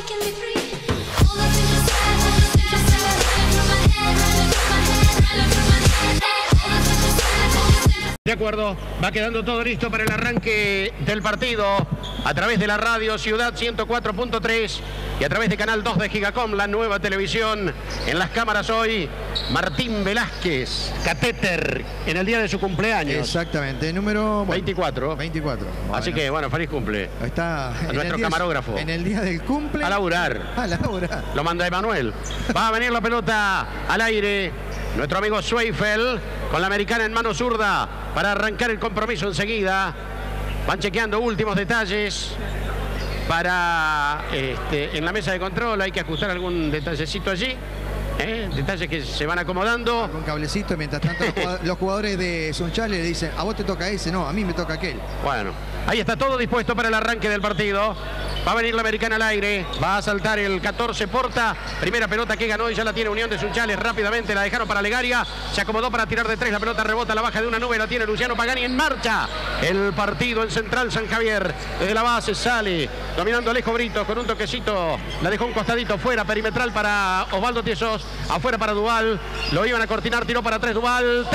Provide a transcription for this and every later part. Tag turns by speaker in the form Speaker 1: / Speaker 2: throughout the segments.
Speaker 1: De acuerdo, va quedando todo listo para el arranque del partido a través de la radio Ciudad 104.3 y a través de Canal 2 de Gigacom, la nueva televisión. En las cámaras hoy, Martín Velázquez, catéter, en el día de su cumpleaños.
Speaker 2: Exactamente, número
Speaker 1: 24.
Speaker 2: 24. Bueno,
Speaker 1: así que, bueno, feliz cumple.
Speaker 2: Está
Speaker 1: a nuestro camarógrafo.
Speaker 2: En el día del cumple.
Speaker 1: A laburar.
Speaker 2: A laburar.
Speaker 1: Lo manda Emanuel. Va a venir la pelota al aire. Nuestro amigo Zweifel con la americana en mano zurda para arrancar el compromiso enseguida. Van chequeando últimos detalles para en la mesa de control. Hay que ajustar algún detallecito allí. Detalles que se van acomodando.
Speaker 2: Con cablecito, mientras tanto los jugadores de Sunchales le dicen, a vos te toca ese, no, a mí me toca aquel.
Speaker 1: Bueno, ahí está todo dispuesto para el arranque del partido. Va a venir la americana al aire, va a saltar el 14 Porta. Primera pelota que ganó y ya la tiene Unión de Sunchales. Rápidamente la dejaron para Legaria. Se acomodó para tirar de tres. La pelota rebota, la baja de una nube. La tiene Luciano Pagani en marcha. El partido en Central San Javier. Desde la base sale dominando Alejo Britos con un toquecito. La dejó un costadito fuera, perimetral para Osvaldo Tiesos. Afuera para Duval. Lo iban a cortinar, tiró para tres Duval.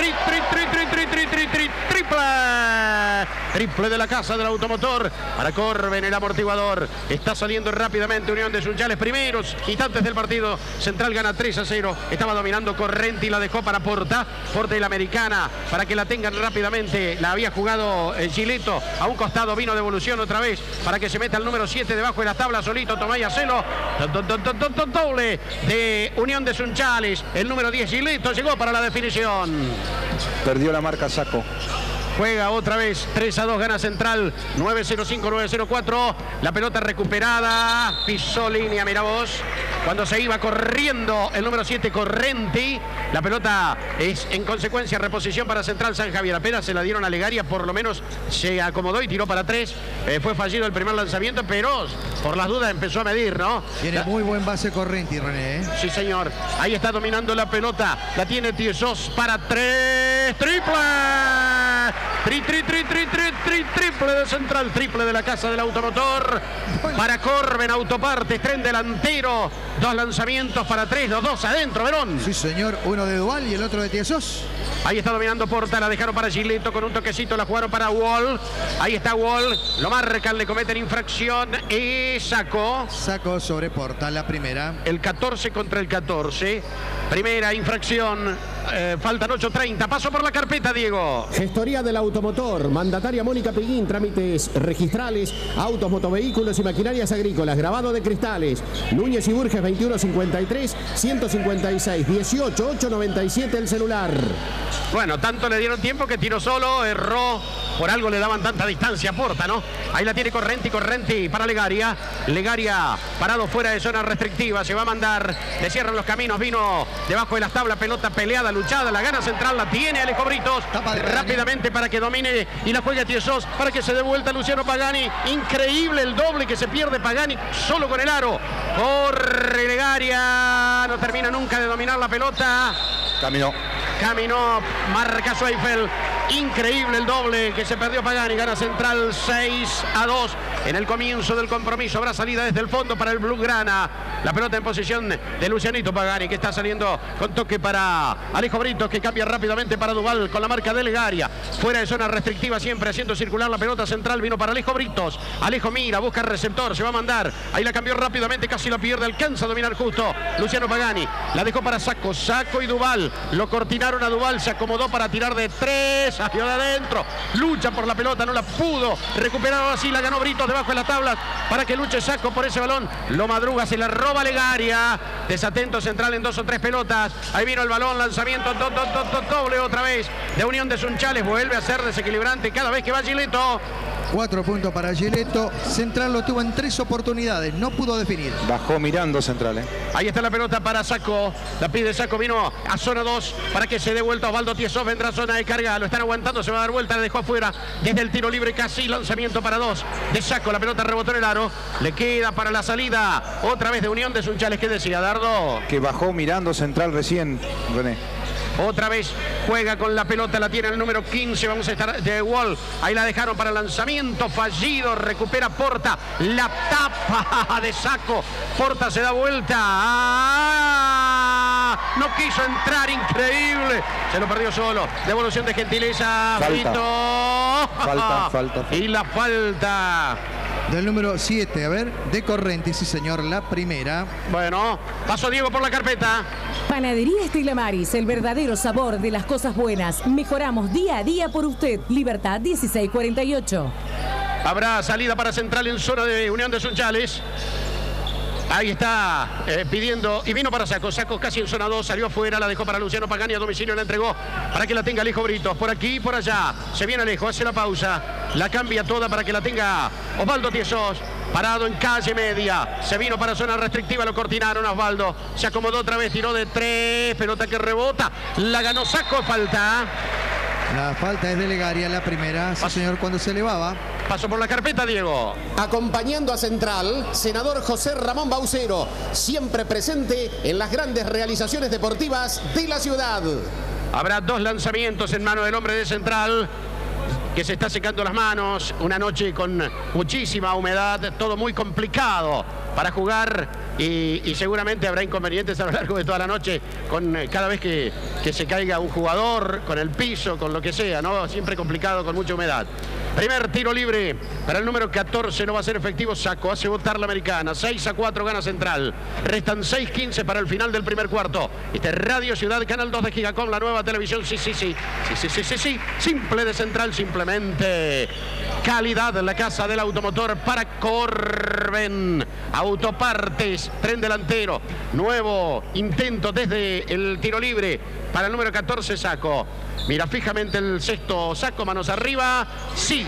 Speaker 1: Triple de la casa del automotor para Corben, el amortiguador. Está saliendo rápidamente Unión de Sunchales. Primeros instantes del partido. Central gana 3-0. Estaba dominando Correnti y la dejó para Porta. Porta y la americana para que la tengan rápidamente. La había jugado Gileto. A un costado vino devolución otra vez para que se meta el número 7 debajo de las tablas solito. Tomaya Celo. Doble de Unión de Sunchales. El número 10 Gileto llegó para la definición.
Speaker 3: Perdió la marca Saco.
Speaker 1: Juega otra vez, 3-2 gana Central, 9-0-5-9-0-4. La pelota recuperada, pisó línea, mira vos. Cuando se iba corriendo el número 7, Correnti. La pelota es en consecuencia reposición para Central San Javier. Apenas se la dieron a Legaria, por lo menos se acomodó y tiró para tres. Fue fallido el primer lanzamiento, pero por las dudas empezó a medir, ¿no?
Speaker 2: Tiene muy buen base Correnti, René.
Speaker 1: Sí, señor. Ahí está dominando la pelota. La tiene Tiesos para tres. ¡Triple! Triple de Central, triple de la casa del automotor. Para Corben, Autopartes, tren delantero. Dos lanzamientos para tres, los dos adentro, Verón.
Speaker 2: Sí, señor, uno de Duval y el otro de Tiesos.
Speaker 1: Ahí está dominando Porta, la dejaron para Gileto con un toquecito, la jugaron para Wall. Ahí está Wall, lo marcan, le cometen infracción y Saco.
Speaker 2: Saco sobre Porta, la primera.
Speaker 1: El 14 contra el 14. Primera infracción. Faltan 8:30. Paso por la carpeta, Diego.
Speaker 4: Gestoría del automotor. Mandataria Mónica Peguín. Trámites registrales, autos, motovehículos y maquinarias agrícolas. Grabado de cristales. Núñez y Burges 2153 156 18 897 el celular.
Speaker 1: Bueno, tanto le dieron tiempo que tiró solo, erró. Por algo le daban tanta distancia a Porta, ¿no? Ahí la tiene Correnti para Legaria. Legaria parado fuera de zona restrictiva. Se va a mandar. Le cierran los caminos. Vino debajo de las tablas. Pelota peleada, luchada. La gana Central. La tiene Alejo Britos. Rápidamente para que domine y la juegue Tiesos. Para que se dé vuelta Luciano Pagani. Increíble el doble que se pierde Pagani solo con el aro. Corre Legaria. No termina nunca de dominar la pelota. Caminó, marca Zweifel. Increíble el doble que se perdió Pagani. Gana Central 6-2 en el comienzo del compromiso. Habrá salida desde el fondo para el Blaugrana. La pelota en posición de Lucianito Pagani, que está saliendo con toque para Alejo Britos, que cambia rápidamente para Duval con la marca de Legaria. Fuera de zona restrictiva, siempre haciendo circular la pelota Central. Vino para Alejo Britos. Alejo mira, busca el receptor, se va a mandar. Ahí la cambió rápidamente, casi la pierde, alcanza a dominar justo Luciano Pagani. La dejó para Saco. Saco y Duval. Lo cortinaron a Duval, se acomodó para tirar de tres. Hacia de adentro. Lucha por la pelota, no la pudo recuperar. Así la ganó Britos debajo de las tablas para que luche Saco por ese balón. Lo madruga, se la roba Legaria. Desatento Central en dos o tres pelotas. Ahí vino el balón, lanzamiento doble otra vez de Unión de Sunchales. Vuelve a ser desequilibrante cada vez que va Gileto.
Speaker 2: 4 puntos para Gileto. Central lo tuvo en 3 oportunidades, no pudo definir.
Speaker 3: Bajó mirando Central,
Speaker 1: Ahí está la pelota para Saco. La pide Saco, vino a zona 2 para que se dé vuelta Osvaldo Tiesos. Vendrá a zona de carga, lo están aguantando, se va a dar vuelta, la dejó afuera desde el tiro libre casi. Lanzamiento para dos de Saco, la pelota rebotó en el aro. Le queda para la salida otra vez de Unión de Sunchales. ¿Qué decía Dardo?
Speaker 3: Que bajó mirando Central recién, René.
Speaker 1: Otra vez juega con la pelota, la tiene el número 15. Vamos a estar de Wall. Ahí la dejaron para el lanzamiento fallido. Recupera Porta. La tapa de Sacco. Porta se da vuelta. No quiso entrar, increíble. Se lo perdió solo. Devolución de gentileza.
Speaker 3: Falta.
Speaker 1: Y la falta
Speaker 2: del número 7, a ver, de Correnti, sí señor, la primera.
Speaker 1: Bueno, pasó Diego por la carpeta.
Speaker 5: Panadería Estela Maris, el verdadero sabor de las cosas buenas. Mejoramos día a día por usted. Libertad 1648.
Speaker 1: Habrá salida para Central en zona de Unión de Sunchales. Ahí está pidiendo, y vino para Sacco. Sacco casi en zona 2, salió afuera, la dejó para Luciano Pagani, a domicilio la entregó para que la tenga Alejo Britos. Por aquí y por allá, se viene Alejo, hace la pausa, la cambia toda para que la tenga Osvaldo Tiesos. Parado en calle media, se vino para zona restrictiva, lo cortinaron a Osvaldo. Se acomodó otra vez, tiró de 3, pelota que rebota, la ganó Sacco, falta.
Speaker 2: La falta es de Legaria, la primera, sí señor, cuando se elevaba.
Speaker 1: Pasó por la carpeta, Diego.
Speaker 4: Acompañando a Central, senador José Ramón Baucero, siempre presente en las grandes realizaciones deportivas de la ciudad.
Speaker 1: Habrá 2 lanzamientos en mano del hombre de Central, que se está secando las manos. Una noche con muchísima humedad, todo muy complicado para jugar. Y seguramente habrá inconvenientes a lo largo de toda la noche con cada vez que se caiga un jugador, con el piso, con lo que sea, ¿no? Siempre complicado con mucha humedad. Primer tiro libre para el número 14, no va a ser efectivo Sacco, hace votar la americana. 6-4 gana Central. Restan 6:15 para el final del primer cuarto. Este es Radio Ciudad, Canal 2 de Gigacom, la nueva televisión. Sí. Simple de Central, simplemente. Calidad en la casa del automotor para Corben. Autopartes, tren delantero. Nuevo intento desde el tiro libre para el número 14, Sacco. Mira fijamente el sexto Sacco, manos arriba. Sí,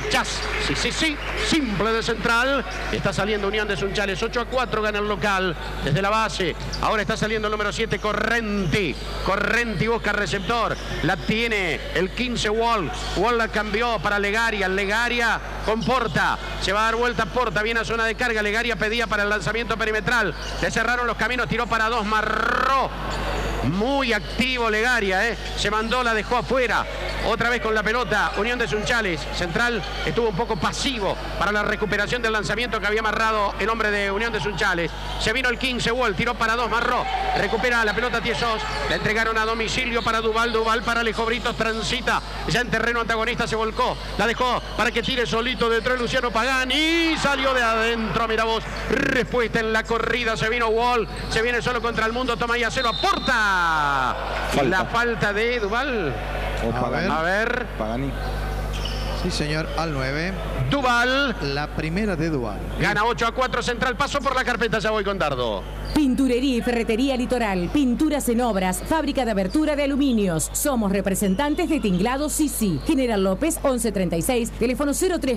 Speaker 1: simple de Central. Está saliendo Unión de Sunchales, 8-4 gana el local desde la base. Ahora está saliendo el número 7, Correnti. Correnti busca receptor. La tiene el 15, Wall. Wall la cambió para Legaria. Legaria con Porta. Se va a dar vuelta Porta, viene a zona de carga. Legaria pedía para el lanzamiento perimetral. Le cerraron los caminos, tiró para 2, Marró. Muy activo Legaria, se mandó, la dejó afuera. Otra vez con la pelota, Unión de Sunchales. Central estuvo un poco pasivo para la recuperación del lanzamiento que había amarrado el hombre de Unión de Sunchales. Se vino el 15, Wall, tiró para 2, Marró. Recupera la pelota Tiesos. La entregaron a domicilio para Duval. Duval para Alejo Britos, transita. Ya en terreno antagonista se volcó. La dejó para que tire solito detrás Luciano Pagani. Y salió de adentro, mira vos. Respuesta en la corrida. Se vino Wall. Se viene solo contra el mundo. Toma y a 0. Aporta. La falta de Duval.
Speaker 2: A ver.
Speaker 3: Pagani.
Speaker 2: Sí, señor, al 9.
Speaker 1: Duval.
Speaker 2: La primera de Duval.
Speaker 1: Gana 8-4 Central. Pasó por la carpeta, ya voy con Dardo.
Speaker 5: Pinturería y Ferretería Litoral. Pinturas en obras. Fábrica de abertura de aluminios. Somos representantes de Tinglado Sisi. General López, 1136. Teléfono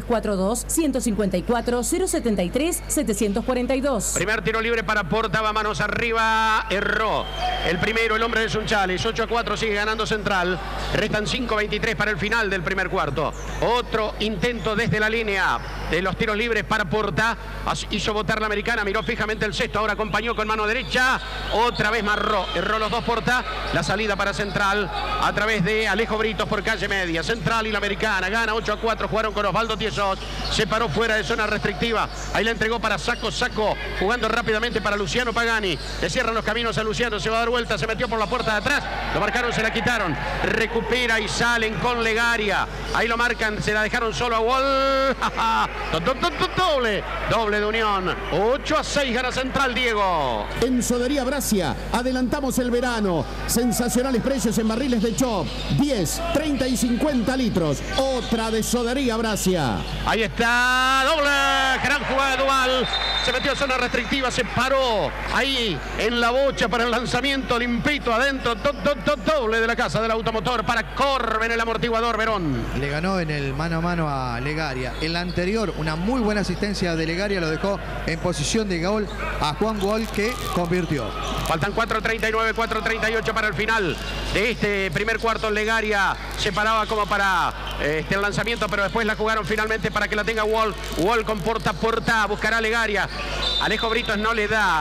Speaker 5: 0342-154-073-742.
Speaker 1: Primer tiro libre para Porta. Va manos arriba. Erró. El primero, el hombre de Sunchales. 8-4 sigue ganando Central. Restan 5:23 para el final del primer cuarto. Otro intento desde la línea de los tiros libres para Porta. Hizo botar la americana. Miró fijamente el cesto. Ahora acompañó con mano derecha, otra vez Marró, erró los 2 Porta, la salida para Central a través de Alejo Britos por calle media. Central y la americana, gana 8-4, jugaron con Osvaldo Tiesos, se paró fuera de zona restrictiva, ahí la entregó para Sacco, jugando rápidamente para Luciano Pagani, le cierran los caminos a Luciano, se va a dar vuelta, se metió por la puerta de atrás, lo marcaron, se la quitaron, recupera y salen con Legaria, ahí lo marcan, se la dejaron solo a Wall, doble de Unión, 8-6 gana Central, Diego.
Speaker 4: En Sodería Brasia, adelantamos el verano. Sensacionales precios en barriles de Chop. 10, 30 y 50 litros. Otra de Sodería Brasia.
Speaker 1: Ahí está, doble. Gran jugada de Duval. Se metió en zona restrictiva, se paró ahí en la bocha para el lanzamiento limpito adentro. Doble de la casa del automotor para Corben, el amortiguador Verón.
Speaker 2: Le ganó en el mano a mano a Legaria. En la anterior, una muy buena asistencia de Legaria, lo dejó en posición de gol a Juan Wall, que convirtió.
Speaker 1: Faltan 4:39, 4:38 para el final de este primer cuarto. Legaria se paraba como para el lanzamiento, pero después la jugaron finalmente para que la tenga Wall. Wall con Porta, buscará Legaria. Alejo Britos no le da.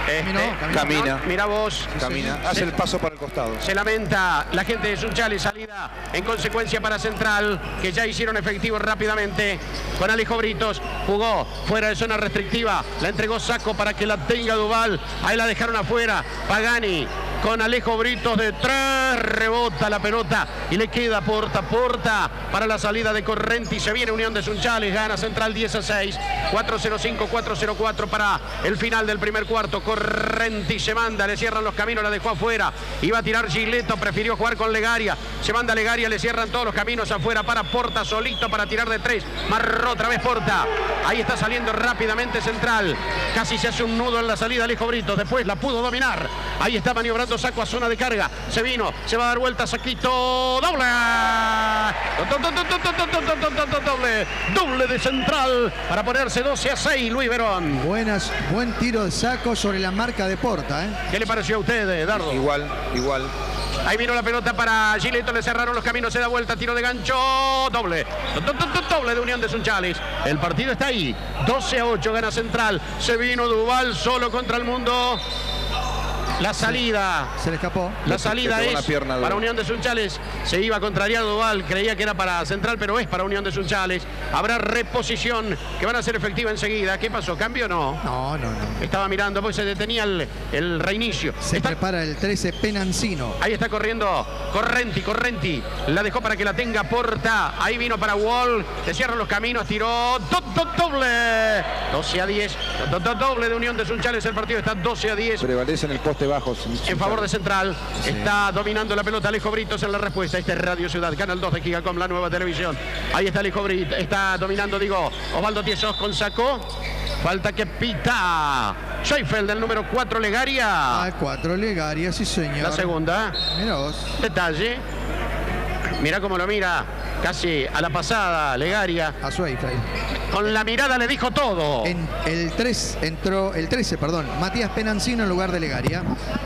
Speaker 3: Camina.
Speaker 1: Mira vos.
Speaker 3: Camina. Hace el paso para el costado.
Speaker 1: Se lamenta la gente de Sunchales, salida en consecuencia para Central, que ya hicieron efectivo rápidamente con Alejo Britos. Jugó fuera de zona restrictiva, la entregó Sacco para que la tenga Duval. Ahí la dejaron afuera. Pagani con Alejo Britos de 3, rebota la pelota y le queda Porta para la salida de Correnti. Se viene Unión de Sunchales, gana Central 10-6, 4-0-5, 4-0-4 para el final del primer cuarto. Correnti se manda, le cierran los caminos, la dejó afuera. Iba a tirar Gileto, prefirió jugar con Legaria. Se manda Legaria, le cierran todos los caminos afuera para Porta, solito para tirar de 3. Marró otra vez Porta. Ahí está saliendo rápidamente Central. Casi se hace un nudo en la salida Alejo Britos. Después la pudo dominar. Ahí está maniobrando Sacco a zona de carga. Se vino, se va a dar vuelta Saquito. ¡Doble! Doble de Central para ponerse 12-6, Luis Verón.
Speaker 2: Buen tiro de Sacco sobre la marca de Porta.
Speaker 1: ¿Qué le pareció a usted, Dardo?
Speaker 3: Igual.
Speaker 1: Ahí vino la pelota para Gileto, le cerraron los caminos, se da vuelta, tiro de gancho, doble de Unión de Sunchales. El partido está ahí, 12-8, gana Central. Se vino Duval solo contra el mundo. La salida.
Speaker 2: Se le escapó.
Speaker 1: La salida es para Unión de Sunchales. Se iba a contrariar Duval. Creía que era para Central, pero es para Unión de Sunchales. Habrá reposición que van a ser efectiva enseguida. ¿Qué pasó? ¿Cambio o no?
Speaker 2: No.
Speaker 1: Estaba mirando, pues se detenía el reinicio.
Speaker 2: Se prepara el 13 Penancino.
Speaker 1: Ahí está corriendo Correnti. La dejó para que la tenga Porta. Ahí vino para Wall. Le cierran los caminos. Tiró. Doble. 12-10. Doble de Unión de Sunchales. El partido está 12-10.
Speaker 3: Prevalece en el poste bajo.
Speaker 1: En favor de Central. Sí. Está dominando la pelota Alejo Britos en la respuesta. Este es Radio Ciudad, Canal 2 de Gigacom, la nueva televisión. Ahí está Alejo Britos. Está dominando, Osvaldo Tiesos con Sacco. Falta que pita Scheifeld, del número 4, Legaria.
Speaker 2: 4, Legaria, sí señor.
Speaker 1: La segunda.
Speaker 2: Mira vos.
Speaker 1: Detalle. Mira cómo lo mira. Casi a la pasada, Legaria.
Speaker 2: A Scheifeld.
Speaker 1: Con la mirada le dijo todo.
Speaker 2: En el 3 entró el 13, Matías Penancino en lugar de Legaria.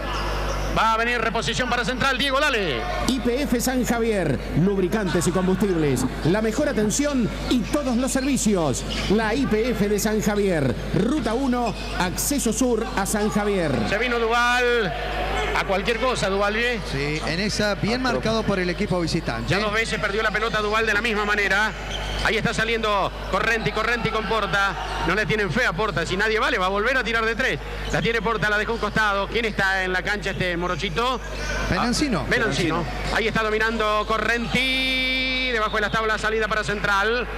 Speaker 1: Va a venir reposición para Central. Diego, dale.
Speaker 4: YPF San Javier, lubricantes y combustibles, la mejor atención y todos los servicios. La YPF de San Javier, Ruta 1, acceso sur a San Javier.
Speaker 1: Se vino Duval. A cualquier cosa, Duval, ¿eh?
Speaker 2: Sí, en esa bien marcado por el equipo visitante.
Speaker 1: Ya 2 veces perdió la pelota Duval de la misma manera. Ahí está saliendo Correnti con Porta. No le tienen fe a Porta. Si nadie vale, va a volver a tirar de 3. La tiene Porta, la dejó a un costado. ¿Quién está en la cancha, este morochito?
Speaker 2: Penancino.
Speaker 1: Penancino. Ahí está dominando Correnti. Debajo de las tablas, salida para Central.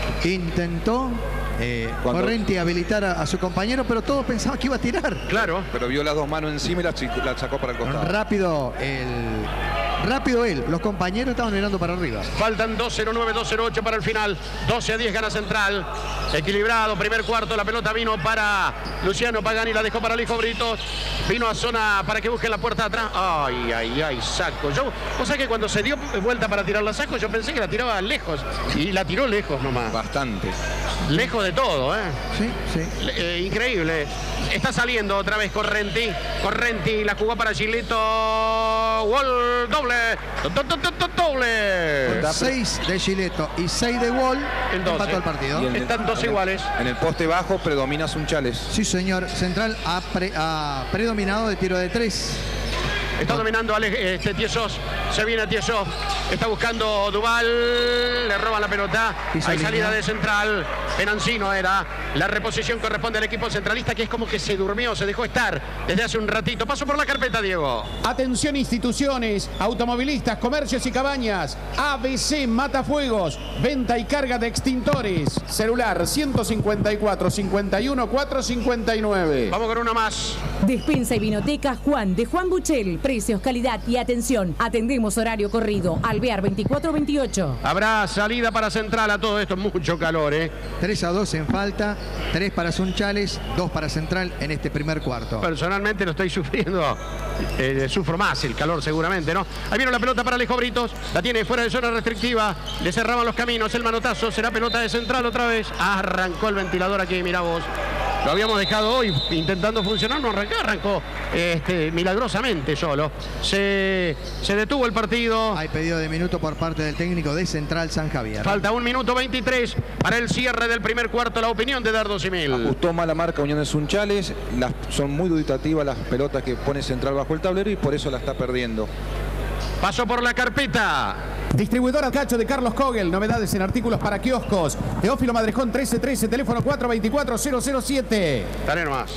Speaker 2: Intentó Correnti habilitar a su compañero, pero todos pensaban que iba a tirar.
Speaker 1: Claro.
Speaker 3: Pero vio las dos manos encima y la sacó para el costado.
Speaker 2: Rápido él. Los compañeros estaban mirando para arriba.
Speaker 1: Faltan 2-0-9, 2-0-8 para el final. 12-10 gana Central. Equilibrado, primer cuarto. La pelota vino para Luciano Pagani. La dejó para Alejo Britos. Vino a zona para que busque la puerta de atrás. Ay, Sacco. Vos sabés que cuando se dio vuelta para tirar la Sacco, yo pensé que la tiraba lejos. Y la tiró lejos nomás.
Speaker 3: Bastante.
Speaker 1: Lejos de todo, ¿eh?
Speaker 2: Sí.
Speaker 1: Increíble. Está saliendo otra vez Correnti. Correnti la jugó para Gileto. Wall, doble.
Speaker 2: 6 de Gileto y 6 de Wall. Empató el partido.
Speaker 1: Están 2 iguales.
Speaker 3: En el poste bajo predomina Sunchales.
Speaker 2: Sí, señor. Central ha predominado de tiro de 3.
Speaker 1: Está dominando Tiesos. Se viene a Tiesos. Está buscando Duval. Le roban la pelota. Hay salida de Central. Penancino era. La reposición corresponde al equipo centralista, que es como que se durmió, se dejó estar desde hace un ratito. Paso por la carpeta, Diego.
Speaker 4: Atención instituciones, automovilistas, comercios y cabañas. ABC Matafuegos. Venta y carga de extintores. Celular 154 51 459.
Speaker 1: Vamos con uno más.
Speaker 5: Despensa y vinoteca Juan de Juan Buchel. Precios, calidad y atención. Atendemos horario corrido. Alvear 2428.
Speaker 1: Habrá salida para Central a todo esto. Mucho calor,
Speaker 2: 3-2 en falta. 3 para Sunchales, 2 para Central en este primer cuarto.
Speaker 1: Personalmente lo estoy sufriendo. Sufro más el calor seguramente, ¿no? Ahí vino la pelota para Alejo Britos. La tiene fuera de zona restrictiva. Le cerraban los caminos. El manotazo. Será pelota de Central otra vez. Arrancó el ventilador aquí, mirá vos. Lo habíamos dejado hoy intentando funcionar, no arrancó milagrosamente solo. Se detuvo el partido.
Speaker 2: Hay pedido de minuto por parte del técnico de Central San Javier.
Speaker 1: Falta 1 minuto 23 para el cierre del primer cuarto. La opinión de Dardo Simil.
Speaker 3: Ajustó mala marca Unión de Sunchales. Son muy dubitativas las pelotas que pone Central bajo el tablero y por eso la está perdiendo.
Speaker 1: Pasó por la carpeta.
Speaker 4: Distribuidora Cacho de Carlos Kogel. Novedades en artículos para kioscos. Teófilo Madrejón 1313, teléfono 424-007.
Speaker 1: Dale nomás.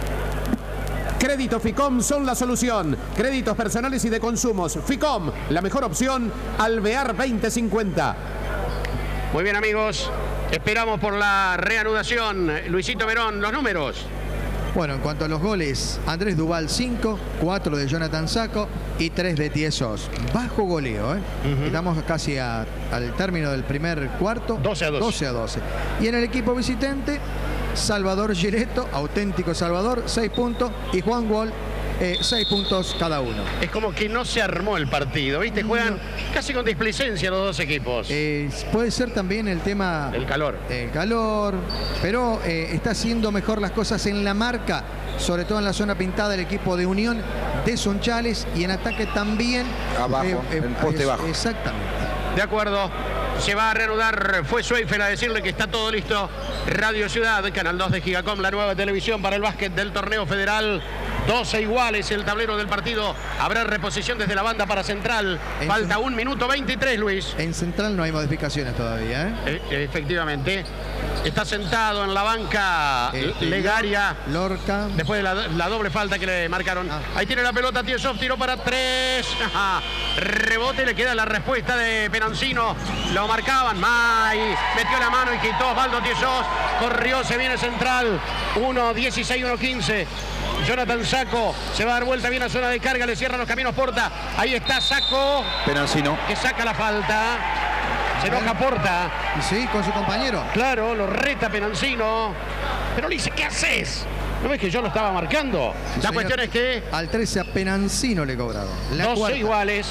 Speaker 4: Crédito FICOM son la solución. Créditos personales y de consumos. FICOM, la mejor opción. Alvear 2050.
Speaker 1: Muy bien, amigos. Esperamos por la reanudación. Luisito Verón, los números.
Speaker 2: Bueno, en cuanto a los goles, Andrés Duval 5, 4 de Jonathan Sacco y 3 de Tiesos. Bajo goleo, ¿eh? Estamos casi al término del primer cuarto.
Speaker 1: 12-12.
Speaker 2: Y en el equipo visitante, Salvador Giretto, auténtico Salvador, 6 puntos. Y Juan Wall, 6 puntos cada uno.
Speaker 1: Es como que no se armó el partido, ¿viste? Juegan casi con displicencia los dos equipos.
Speaker 2: Puede ser también el tema...
Speaker 1: El calor.
Speaker 2: El calor, pero está haciendo mejor las cosas en la marca, sobre todo en la zona pintada, el equipo de Unión de Sunchales, y en ataque también.
Speaker 3: Abajo, el poste bajo.
Speaker 2: Exactamente.
Speaker 1: De acuerdo. Se va a reanudar. Fue Schweifel a decirle que está todo listo. Radio Ciudad, Canal 2 de Gigacom, la nueva televisión para el básquet del torneo federal. 12 iguales el tablero del partido. Habrá reposición desde la banda para Central. Falta 1 minuto 23, Luis.
Speaker 2: En Central no hay modificaciones todavía, ¿eh?
Speaker 1: Efectivamente. Está sentado en la banca Legaria.
Speaker 2: Lorca.
Speaker 1: Después de la doble falta que le marcaron. Ahí tiene la pelota Tiesov, tiró para 3. Rebote, le queda la respuesta de Penancino. Lo marcaban. May metió la mano y quitó Osvaldo Tiesov. Corrió, se viene Central. 1-16, 1-15. Jonathan Sacco se va a dar vuelta bien a zona de carga, le cierran los caminos Porta. Ahí está Sacco.
Speaker 3: Penancino.
Speaker 1: Que saca la falta. Se enoja Porta.
Speaker 2: Y sí, con su compañero.
Speaker 1: Claro, lo reta Penancino. Pero le dice, ¿qué haces? ¿No ves que yo lo estaba marcando?
Speaker 2: Sí,
Speaker 1: la
Speaker 2: señor.
Speaker 1: cuestión es que...
Speaker 2: Al 13 a Penancino le cobraron.
Speaker 1: 12 iguales.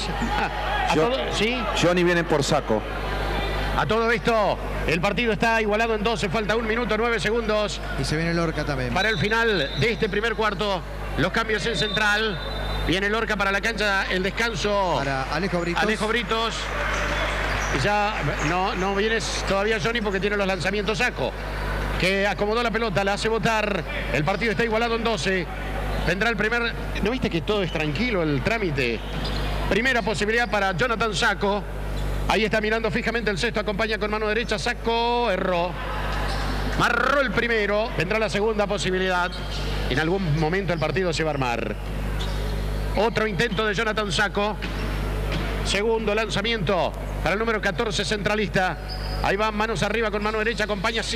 Speaker 1: ¿Sí?
Speaker 3: Johnny viene por Sacco.
Speaker 1: A todo esto, el partido está igualado en 12. Falta 1 minuto 9 segundos.
Speaker 2: Y se viene Lorca también.
Speaker 1: Para el final de este primer cuarto, los cambios en Central. Viene Lorca para la cancha, el descanso.
Speaker 2: Para Alejo Britos.
Speaker 1: Alejo Britos. Y ya no vienes todavía Johnny porque tiene los lanzamientos Sacco, que acomodó la pelota, la hace botar. El partido está igualado en 12. Tendrá el primer... ¿No viste que todo es tranquilo el trámite? Primera posibilidad para Jonathan Sacco. Ahí está mirando fijamente el sexto, acompaña con mano derecha. Sacco erró. Marró el primero. Vendrá la segunda posibilidad. En algún momento el partido se va a armar. Otro intento de Jonathan Sacco. Segundo lanzamiento para el número 14 centralista. Ahí va, manos arriba con mano derecha, acompaña, sí,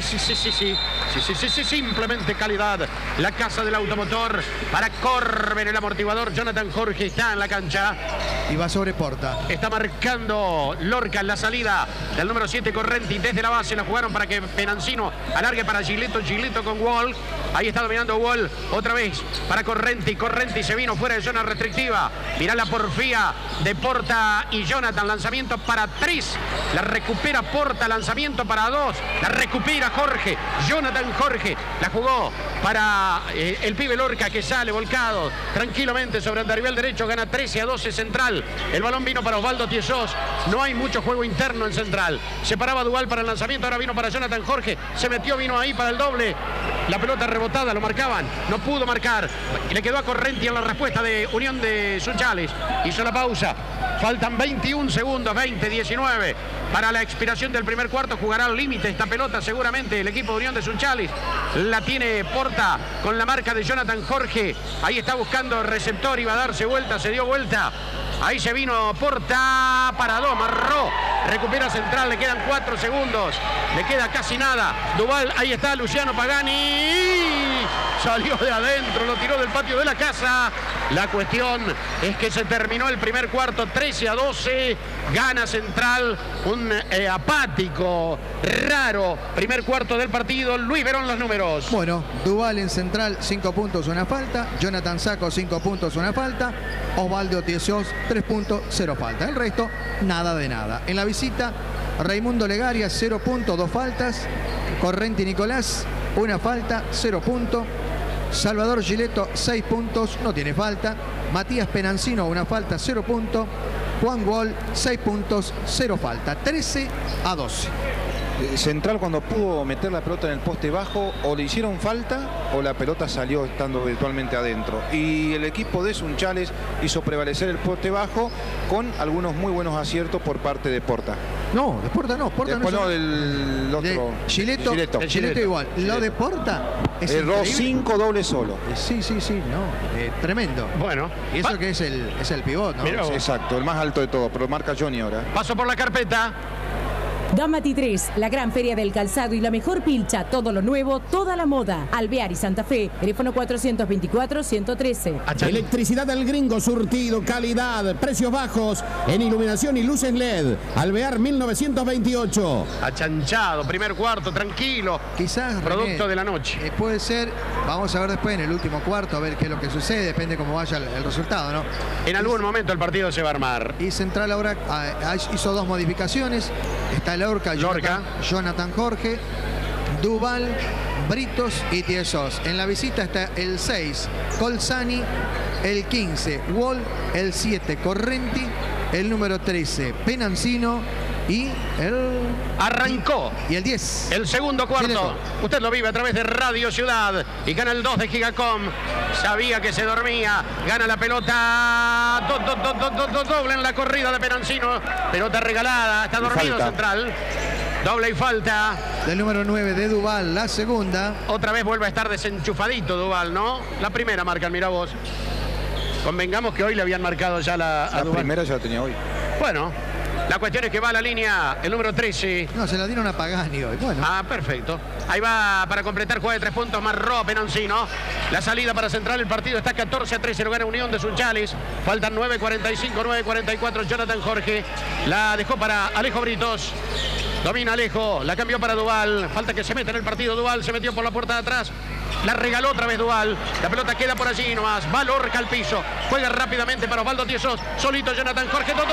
Speaker 1: simplemente calidad. La casa del automotor para Corben, el amortiguador. Jonathan Jorge está en la cancha.
Speaker 2: Y va sobre Porta.
Speaker 1: Está marcando Lorca en la salida del número 7, Correnti. Desde la base la jugaron para que Penancino alargue para Giletto. Giletto con Wall. Ahí está dominando Wall. Otra vez para Correnti. Correnti se vino fuera de zona restrictiva. Mirá la porfía de Porta y Jonathan. Lanzamiento para 3. La recupera Porta. Lanzamiento para 2. La recupera Jorge. Jonathan Jorge. La jugó para el pibe Lorca, que sale volcado tranquilamente sobre el andarivel derecho. Gana 13-12 Central. El balón vino para Osvaldo Tiesós. No hay mucho juego interno en Central. Se paraba Duval para el lanzamiento. Ahora vino para Jonathan Jorge. Se metió, vino ahí para el doble. La pelota rebotada, lo marcaban. No pudo marcar. Le quedó a Correnti en la respuesta de Unión de Sunchales. Hizo la pausa. Faltan 21 segundos, 20-19 para la expiración del primer cuarto. Jugará al límite esta pelota seguramente el equipo de Unión de Sunchales. La tiene Porta con la marca de Jonathan Jorge. Ahí está buscando el receptor, iba a darse vuelta, se dio vuelta. Ahí se vino Porta para 2, marró. Recupera Central, le quedan 4 segundos. Le queda casi nada. Duval, ahí está Luciano Pagani. Salió de adentro, lo tiró del patio de la casa. La cuestión es que se terminó el primer cuarto, 13-12. Gana Central, un apático, raro primer cuarto del partido. Luis Verón, los números.
Speaker 2: Bueno, Duval en Central, 5 puntos, una falta. Jonathan Sacco, 5 puntos, una falta. Osvaldo Tiesós, 3 puntos, 0 falta. El resto, nada de nada. En la visita, Raimundo Legaria, 0 puntos, 2 faltas. Correnti Nicolás, una falta, 0 puntos. Salvador Giletto, 6 puntos, no tiene falta. Matías Penancino, una falta, 0 puntos. Juan Wall, 6 puntos, 0 falta. 13-12.
Speaker 3: Central, cuando pudo meter la pelota en el poste bajo, o le hicieron falta o la pelota salió estando virtualmente adentro. Y el equipo de Sunchales hizo prevalecer el poste bajo con algunos muy buenos aciertos por parte de Porta.
Speaker 2: No, de Porta no. Porta
Speaker 3: después no, del otro.
Speaker 2: De Giletto, Giletto igual. Lo de Porta es
Speaker 3: erró
Speaker 2: increíble.
Speaker 3: 5 dobles solo.
Speaker 2: Sí, no. Tremendo.
Speaker 1: Bueno.
Speaker 2: Y eso que es el pivot, ¿no?
Speaker 1: Mirá vos.
Speaker 3: Exacto, el más alto de todo, pero marca Johnny ahora.
Speaker 1: Paso por la carpeta.
Speaker 5: Gamati 3, la gran feria del calzado y la mejor pilcha, todo lo nuevo, toda la moda. Alvear y Santa Fe, teléfono 424-113.
Speaker 4: Electricidad del Gringo, surtido, calidad, precios bajos en iluminación y luces LED. Alvear 1928.
Speaker 1: Achanchado, primer cuarto, tranquilo.
Speaker 2: Quizás
Speaker 1: producto
Speaker 2: René,
Speaker 1: de la noche.
Speaker 2: Puede ser, vamos a ver después en el último cuarto, a ver qué es lo que sucede, depende cómo vaya el resultado, ¿no?
Speaker 1: En algún momento el partido se va a armar.
Speaker 2: Y Central ahora hizo 2 modificaciones. Está Lorca, Jonathan Jorge, Duval, Britos y Tiesos. En la visita está el 6, Colsani, el 15, Wall, el 7, Correnti, el número 13, Penancino y el...
Speaker 1: Arrancó.
Speaker 2: Y el 10.
Speaker 1: El segundo cuarto.
Speaker 2: Giletto.
Speaker 1: Usted lo vive a través de Radio Ciudad y Canal 2 de Gigacom. Sabía que se dormía. Gana la pelota. Doble en la corrida de Penancino. Pelota regalada. Está dormido Central. Doble y falta.
Speaker 2: Del número 9 de Duval, la segunda.
Speaker 1: Otra vez vuelve a estar desenchufadito Duval, ¿no? La primera marca, mira vos. Convengamos que hoy le habían marcado ya a
Speaker 3: La
Speaker 1: Duval.
Speaker 3: primera ya la tenía hoy.
Speaker 1: Bueno, la cuestión es que va a la línea el número 13.
Speaker 2: No, se la dieron a Pagani hoy. Bueno.
Speaker 1: Ah, perfecto. Ahí va para completar, juega de 3 puntos, Marró Penancino. La salida para Central, el partido está 14-13, lo gana Unión de Sunchales. Faltan 9.45, 9.44, Jonathan Jorge. La dejó para Alejo Britos. Domina Alejo, la cambió para Duval. Falta que se meta en el partido Duval, se metió por la puerta de atrás. La regaló otra vez Duval. La pelota queda por allí nomás. Va Lorca al piso. Juega rápidamente para Osvaldo Tiesos. Solito Jonathan Jorge. Doble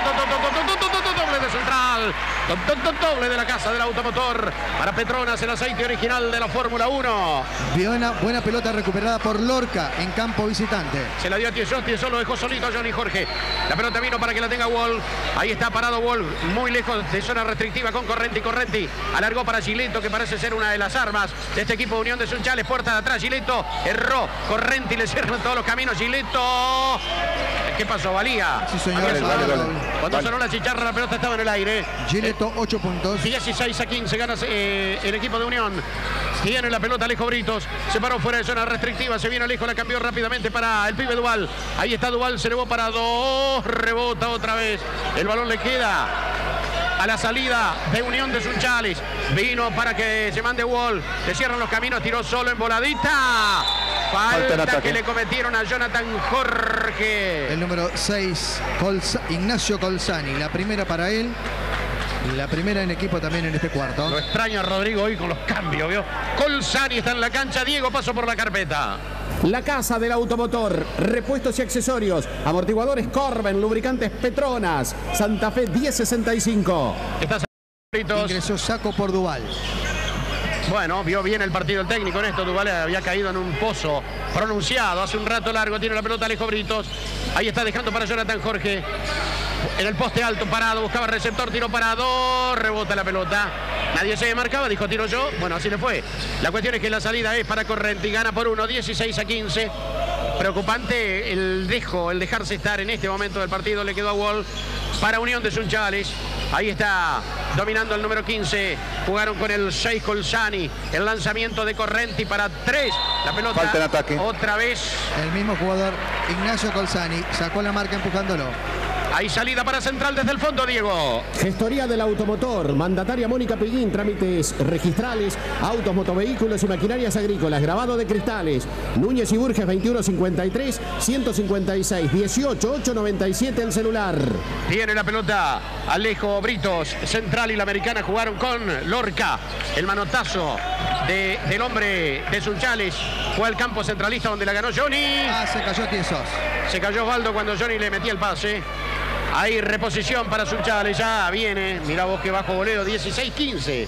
Speaker 1: de Central. Doble de la casa del automotor. Para Petronas, el aceite original de la Fórmula 1.
Speaker 2: Buena pelota recuperada por Lorca en campo visitante.
Speaker 1: Se la dio a Tiesos. Tiesos lo dejó solito a Johnny Jorge. La pelota vino para que la tenga Wall. Ahí está parado Wall. Muy lejos de zona restrictiva con Correnti. Correnti alargó para Giletto, que parece ser una de las armas de este equipo de Unión de Sunchales. Puerta de atrás, Giletto erró, Correnti le cierran todos los caminos, Giletto. ¿Qué pasó? Valía.
Speaker 2: Sí, señor.
Speaker 1: Cuando sonó la chicharra, la pelota estaba en el aire.
Speaker 2: Giletto, 8 puntos.
Speaker 1: 16-15 gana el equipo de Unión. Tiene la pelota Alejo Britos. Se paró fuera de zona restrictiva. Se vino Alejo, la cambió rápidamente para el pibe Duval. Ahí está Duval, se elevó para 2. Rebota otra vez. El balón le queda a la salida de Unión de Sunchales. Vino para que se mande Wall. Le cierran los caminos, tiró solo en voladita. Falta que le cometieron a Jonathan Jorge.
Speaker 2: El número 6, Ignacio Colsani. La primera para él. La primera en equipo también en este cuarto.
Speaker 1: Lo extraño a Rodrigo hoy con los cambios, ¿vio? Colsani está en la cancha. Diego pasó por la carpeta.
Speaker 4: La casa del automotor, repuestos y accesorios, amortiguadores Corben, lubricantes Petronas, Santa Fe 1065.
Speaker 2: Ingresó Saco por Duval.
Speaker 1: Bueno, vio bien el partido el técnico en esto. Duval había caído en un pozo pronunciado hace un rato largo. Tiene la pelota Alejo Britos. Ahí está dejando para Jonathan Jorge. En el poste alto, parado, buscaba receptor, tiró parado, rebota la pelota. Nadie se marcaba, dijo tiro yo. Bueno, así le fue. La cuestión es que la salida es para Correnti. Gana por 1, 16-15. Preocupante el dejarse estar en este momento del partido. Le quedó a Wall para Unión de Sunchales. Ahí está dominando el número 15. Jugaron con el 6 Colsani. El lanzamiento de Correnti para 3. La pelota
Speaker 3: falta en ataque.
Speaker 1: Otra vez.
Speaker 2: El mismo jugador, Ignacio Colsani, sacó la marca empujándolo.
Speaker 1: Hay salida para Central desde el fondo, Diego.
Speaker 4: Gestoría del automotor, mandataria Mónica Peguín, trámites registrales, autos, motovehículos y maquinarias agrícolas, grabado de cristales. Núñez y Burges 2153, 156, 18, 897 el celular.
Speaker 1: Tiene la pelota Alejo Britos. Central y la Americana jugaron con Lorca. El manotazo del hombre de Sunchales fue al campo centralista donde la ganó Johnny.
Speaker 2: Se cayó Tiesos.
Speaker 1: Se cayó Osvaldo cuando Johnny le metía el pase. Hay reposición para Sunchales, ya viene. Mirá vos que bajo voleo, 16-15.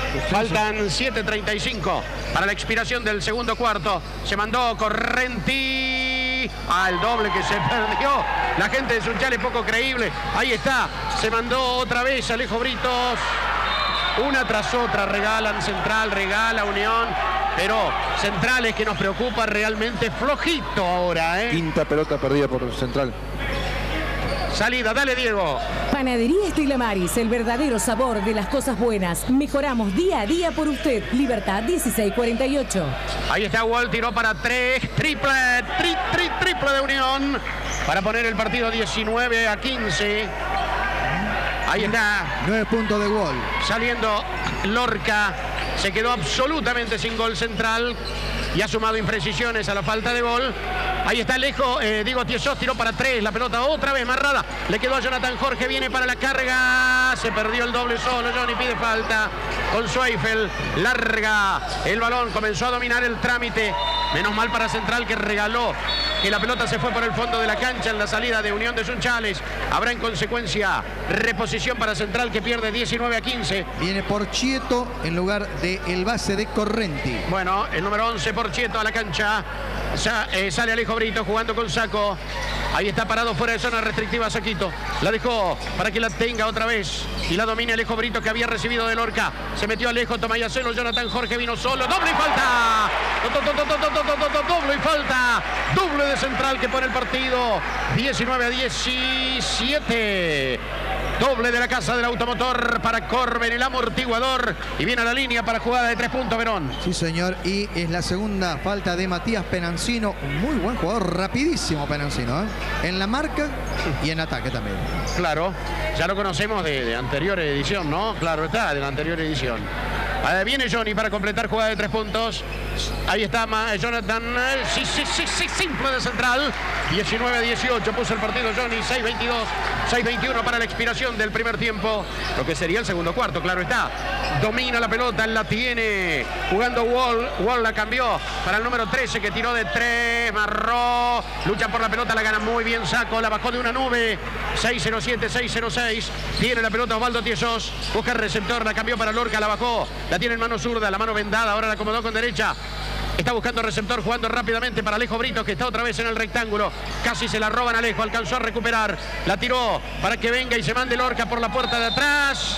Speaker 1: Faltan 7:35 para la expiración del segundo cuarto. Se mandó Correnti. El doble que se perdió. La gente de Sunchales, poco creíble. Ahí está. Se mandó otra vez Alejo Britos. Una tras otra regalan Central, regala Unión. Pero Central es que nos preocupa realmente flojito ahora, ¿eh?
Speaker 3: Quinta pelota perdida por Central.
Speaker 1: Salida, dale Diego.
Speaker 5: Panadería Estela Maris, el verdadero sabor de las cosas buenas. Mejoramos día a día por usted. Libertad 1648.
Speaker 1: Ahí está Wall, tiró para 3, triple de Unión. Para poner el partido 19-15. Ahí está.
Speaker 2: 9 puntos de Wall.
Speaker 1: Saliendo Lorca. Se quedó absolutamente sin gol Central. Y ha sumado imprecisiones a la falta de gol. Ahí está Alejo, Diego Tiesos tiró para 3, la pelota otra vez marrada, le quedó a Jonathan Jorge, viene para la carga, se perdió el doble solo, Johnny pide falta con Zweifel, larga el balón, comenzó a dominar el trámite, menos mal para Central que regaló, que la pelota se fue por el fondo de la cancha en la salida de Unión de Sunchales, habrá en consecuencia reposición para Central que pierde 19-15.
Speaker 2: Viene Porchieto en lugar del base de Correnti.
Speaker 1: Bueno, el número 11 Porchieto a la cancha. Sale Alejo Brito jugando con Saco. Ahí está parado fuera de zona restrictiva Saquito. La dejó para que la tenga otra vez. Y la domina Alejo Brito que había recibido de Lorca. Se metió Alejo, Tomayacelo, Jonathan Jorge vino solo. ¡Doble y falta! ¡Doble y falta! Doble de Central que pone el partido 19-17. Doble de la casa del automotor para Corben, el amortiguador. Y viene a la línea para jugada de 3 puntos, Verón.
Speaker 2: Sí, señor. Y es la segunda falta de Matías Penancino. Un muy buen jugador, rapidísimo Penancino, ¿eh? En la marca y en ataque también.
Speaker 1: Claro, ya lo conocemos de anterior edición, ¿no? Claro está, de la anterior edición. Viene Johnny para completar jugada de 3 puntos. Ahí está Jonathan. Sí, simple de Central. 19-18 puso el partido Johnny. 6-22, 6-21 para la expiración del primer tiempo. Lo que sería el segundo cuarto, claro está. Domina la pelota, la tiene. Jugando Wall. Wall la cambió para el número 13 que tiró de 3. Marró. Lucha por la pelota, la gana muy bien Saco. La bajó de una nube. 6-0-7, 6-0-6. Tiene la pelota Osvaldo Tiesos. Busca el receptor, la cambió para Lorca, la bajó. La tiene en mano zurda, la mano vendada, ahora la acomodó con derecha. Está buscando receptor, jugando rápidamente para Alejo Brito, que está otra vez en el rectángulo. Casi se la roban Alejo, alcanzó a recuperar. La tiró para que venga y se mande Lorca por la puerta de atrás.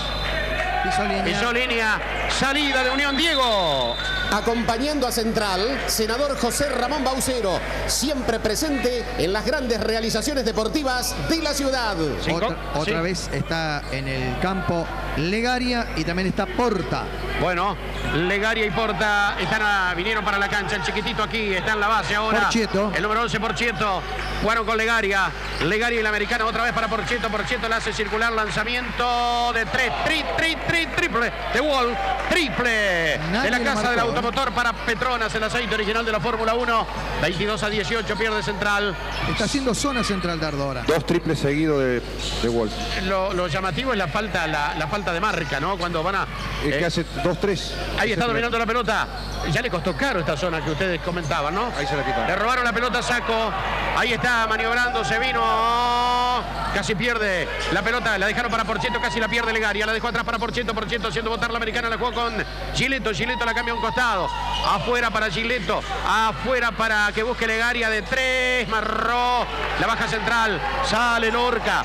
Speaker 1: Pisó línea. Salida de Unión, Diego.
Speaker 4: Acompañando a Central, senador José Ramón Baucero, siempre presente en las grandes realizaciones deportivas de la ciudad.
Speaker 2: Otra vez está en el campo Legaria y también está Porta.
Speaker 1: Bueno, Legaria y Porta vinieron para la cancha. El chiquitito aquí está en la base ahora.
Speaker 2: Porchieto.
Speaker 1: El número 11, Porchieto. Jugaron con Legaria. Legaria y la americana otra vez para Porchieto. Porchieto le hace circular lanzamiento de 3. Triple de Wall. Triple de la casa del automotor para Petronas, el aceite original de la Fórmula 1. 22-18 pierde Central.
Speaker 2: Está haciendo zona Central Dardo ahora.
Speaker 3: 2 triples seguidos de Wall.
Speaker 1: Lo llamativo es la falta de marca, ¿no? Cuando van a...
Speaker 3: que hace 2-3.
Speaker 1: Ahí está dominando la pelota. Ya le costó caro esta zona que ustedes comentaban, ¿no?
Speaker 3: Ahí se la quitaron.
Speaker 1: Le robaron la pelota a Saco. Ahí está maniobrando, se vino. Casi pierde la pelota. La dejaron para Porchieto, casi la pierde Legaria. La dejó atrás para Porchieto. Porchieto haciendo botar la americana. La jugó con Giletto. Giletto la cambia a un costado. Afuera para Giletto. Afuera para que busque Legaria de 3. Marró. La baja Central. Sale Lorca.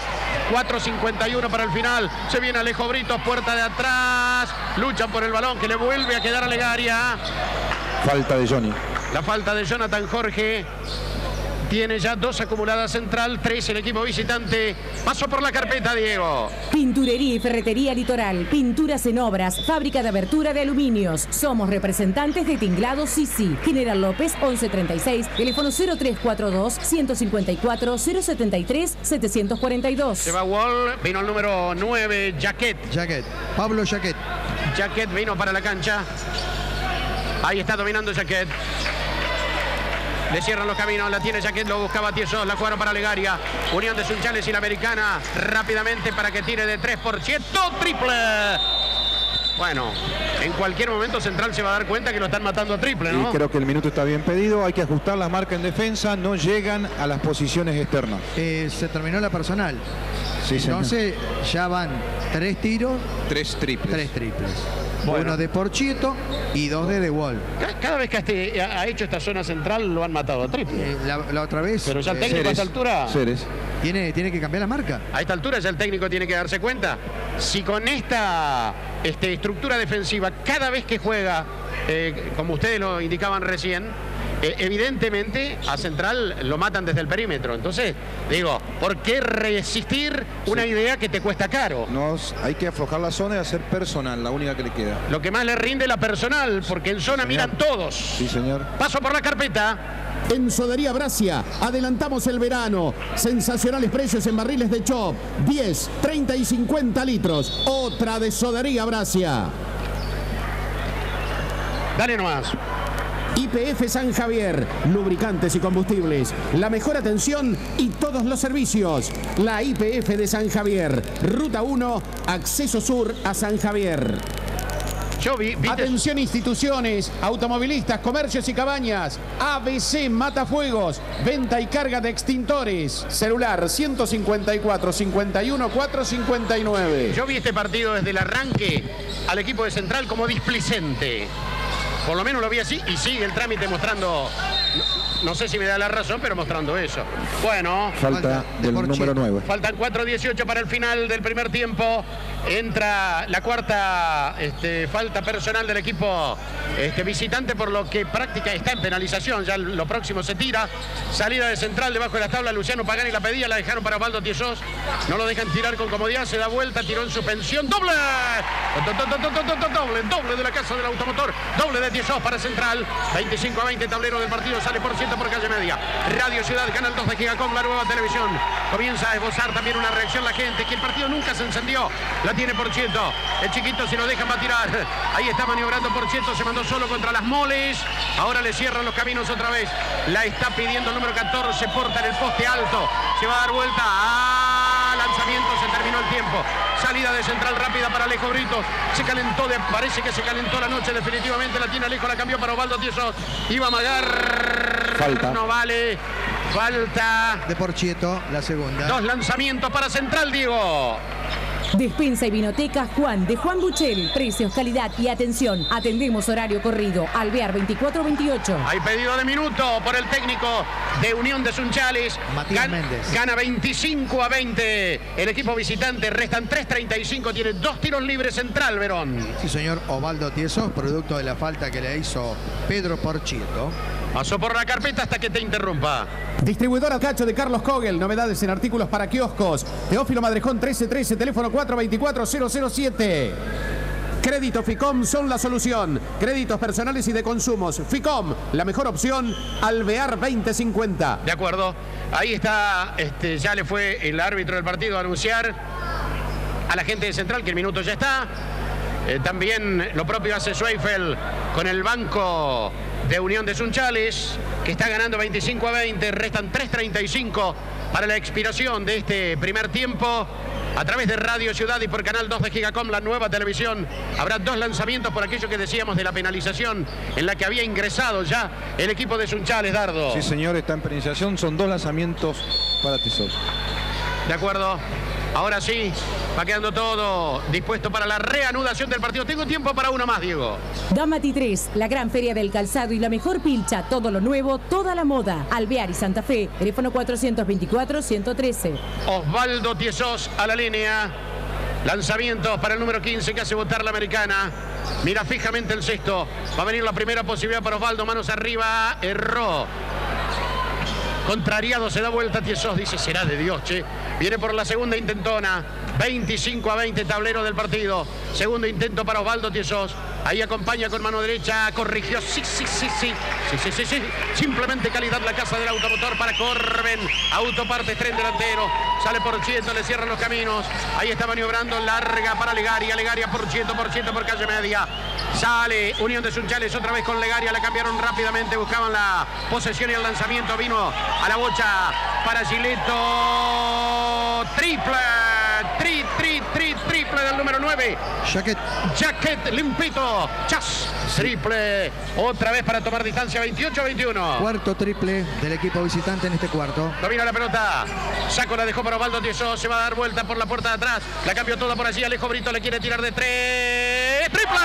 Speaker 1: 4.51 para el final. Se viene Alejo Brito, puerta de atrás. Luchan por el balón que le vuelve a quedar a Legaria.
Speaker 3: Falta de Johnny.
Speaker 1: La falta de Jonathan Jorge. Tiene ya 2 acumuladas Central, 3 el equipo visitante. Pasó por la carpeta, Diego.
Speaker 5: Pinturería y ferretería Litoral. Pinturas en obras. Fábrica de abertura de aluminios. Somos representantes de Tinglado Sisi. General López, 1136. Teléfono 0342-154-073-742.
Speaker 1: Se va Wall. Vino el número 9, Jaquet.
Speaker 2: Pablo Jaquet.
Speaker 1: Jaquet vino para la cancha. Ahí está dominando Jaquet. Le cierran los caminos, la tiene Jaquet, lo buscaba Tiesos, la jugaron para Legaria. Unión de Sunchales y la americana rápidamente para que tire de 3%. ¡Triple! Bueno, en cualquier momento Central se va a dar cuenta que lo están matando a triple, ¿no?
Speaker 3: Y creo que el minuto está bien pedido, hay que ajustar la marca en defensa, no llegan a las posiciones externas.
Speaker 2: Se terminó la personal.
Speaker 3: Sí,
Speaker 2: entonces
Speaker 3: señor.
Speaker 2: ya van 3 tiros.
Speaker 3: 3 triples.
Speaker 2: 3 triples.
Speaker 1: Bueno.
Speaker 2: 1 de Porchieto y 2 de Wall.
Speaker 1: Cada vez que ha hecho esta zona central lo han matado a triple.
Speaker 2: La otra vez.
Speaker 1: Pero ya el técnico a esta altura...
Speaker 3: Ceres.
Speaker 2: Tiene que cambiar la marca.
Speaker 1: A esta altura ya el técnico tiene que darse cuenta. Si con esta estructura defensiva, cada vez que juega, como ustedes lo indicaban recién, evidentemente a Central lo matan desde el perímetro. Entonces, digo, ¿por qué resistir una idea que te cuesta caro?
Speaker 3: Hay que aflojar la zona y hacer personal, la única que le queda.
Speaker 1: Lo que más le rinde la personal, porque en zona miran todos.
Speaker 3: Sí, señor.
Speaker 1: Paso por la carpeta.
Speaker 4: En Sodería Brasia, adelantamos el verano. Sensacionales precios en barriles de Chop. 10, 30 y 50 litros. Otra de Sodería Brasia.
Speaker 1: Dale nomás.
Speaker 4: YPF San Javier, lubricantes y combustibles, la mejor atención y todos los servicios. La YPF de San Javier, Ruta 1, acceso sur a San Javier. Atención instituciones, automovilistas, comercios y cabañas. ABC Matafuegos, venta y carga de extintores. Celular 154 51 459.
Speaker 1: Yo vi este partido desde el arranque al equipo de Central como displicente. Por lo menos lo vi así y sigue el trámite mostrando, no sé si me da la razón, pero mostrando eso. Bueno.
Speaker 3: Falta del número 9.
Speaker 1: Faltan 4:18 para el final del primer tiempo. Entra la cuarta falta personal del equipo visitante, por lo que práctica está en penalización. Ya lo próximo se tira. Salida de Central debajo de la tabla. Luciano Pagani la pedía, la dejaron para Osvaldo Tiesós. No lo dejan tirar con comodidad. Se da vuelta, tiró en suspensión. ¡Doble! Doble de la casa del automotor. Doble de Tiesós para Central. 25-20, tablero del partido. Sale por ciento por calle media. Radio Ciudad, Canal 2 de Gigacom, la nueva televisión. Comienza a esbozar también una reacción la gente, que el partido nunca se encendió. La tiene Porchieto. El chiquito, si lo dejan, va a tirar. Ahí está maniobrando Porchieto. Se mandó solo contra las moles. Ahora le cierran los caminos otra vez. La está pidiendo el número 14. Porta en el poste alto. Se va a dar vuelta. Lanzamiento. Se terminó el tiempo. Salida de Central rápida para Alejo Britos. Se calentó, parece que se calentó la noche definitivamente. La tiene Alejo, la cambió para Osvaldo Tiesós. Iba a amagar.
Speaker 3: Falta.
Speaker 1: No vale. Falta.
Speaker 2: De Porchieto, la segunda.
Speaker 1: 2 lanzamientos para Central, Diego.
Speaker 5: Despensa y Vinoteca Juan de Juan Buchel. Precios, calidad y atención. Atendemos horario corrido. Alvear 2428.
Speaker 1: Hay pedido de minuto por el técnico de Unión de Sunchales.
Speaker 2: Matías Méndez.
Speaker 1: Gana 25-20 el equipo visitante. Restan 3:35. Tiene 2 tiros libres Central, Verón.
Speaker 2: Sí, señor. Osvaldo Tiesós, producto de la falta que le hizo Pedro Porchieto.
Speaker 1: Pasó por la carpeta hasta que te interrumpa.
Speaker 4: Distribuidor Alcacho de Carlos Kogel, novedades en artículos para kioscos. Teófilo Madrejón 1313, teléfono 424-007. Crédito Ficom son la solución. Créditos personales y de consumos. Ficom, la mejor opción. Alvear 2050.
Speaker 1: De acuerdo. Ahí está, ya le fue el árbitro del partido a anunciar a la gente de Central que el minuto ya está. También lo propio hace Schweifel con el banco de Unión de Sunchales, que está ganando 25-20. Restan 3:35 para la expiración de este primer tiempo. A través de Radio Ciudad y por Canal 2 de Gigacom, la nueva televisión, habrá 2 lanzamientos por aquello que decíamos de la penalización en la que había ingresado ya el equipo de Sunchales, Dardo.
Speaker 3: Sí, señor, está en penalización. Son 2 lanzamientos para Tiesós.
Speaker 1: De acuerdo. Ahora sí, va quedando todo dispuesto para la reanudación del partido. Tengo tiempo para uno más, Diego.
Speaker 5: Damati 3, la gran feria del calzado y la mejor pilcha. Todo lo nuevo, toda la moda. Alvear y Santa Fe, teléfono 424-113.
Speaker 1: Osvaldo Tiesós a la línea. Lanzamiento para el número 15 que hace botar la americana. Mira fijamente el cesto. Va a venir la primera posibilidad para Osvaldo. Manos arriba. Erró. Contrariado, se da vuelta Tiesós, dice, será de Dios, che. Viene por la segunda intentona. 25-20, tablero del partido. Segundo intento para Osvaldo Tiesós. Ahí acompaña con mano derecha, corrigió. Sí. Simplemente calidad la casa del automotor para Corben. Autopartes, tren delantero. Sale Porchieto, le cierran los caminos. Ahí está maniobrando, larga para Legaria. Legaria, Porchieto por calle media. Sale Unión de Sunchales otra vez con Legaria. La cambiaron rápidamente, buscaban la posesión y el lanzamiento. Vino a la bocha para Gileto. Triple del el número 9. Jaquet limpito. Chas. Triple. Otra vez para tomar distancia. 28-21.
Speaker 2: Cuarto triple del equipo visitante en este cuarto.
Speaker 1: Domina la pelota. Saco la dejó para Osvaldo Tiesó. Se va a dar vuelta por la puerta de atrás. La cambió toda por allí. Alejo Brito le quiere tirar de 3. ¡Triple!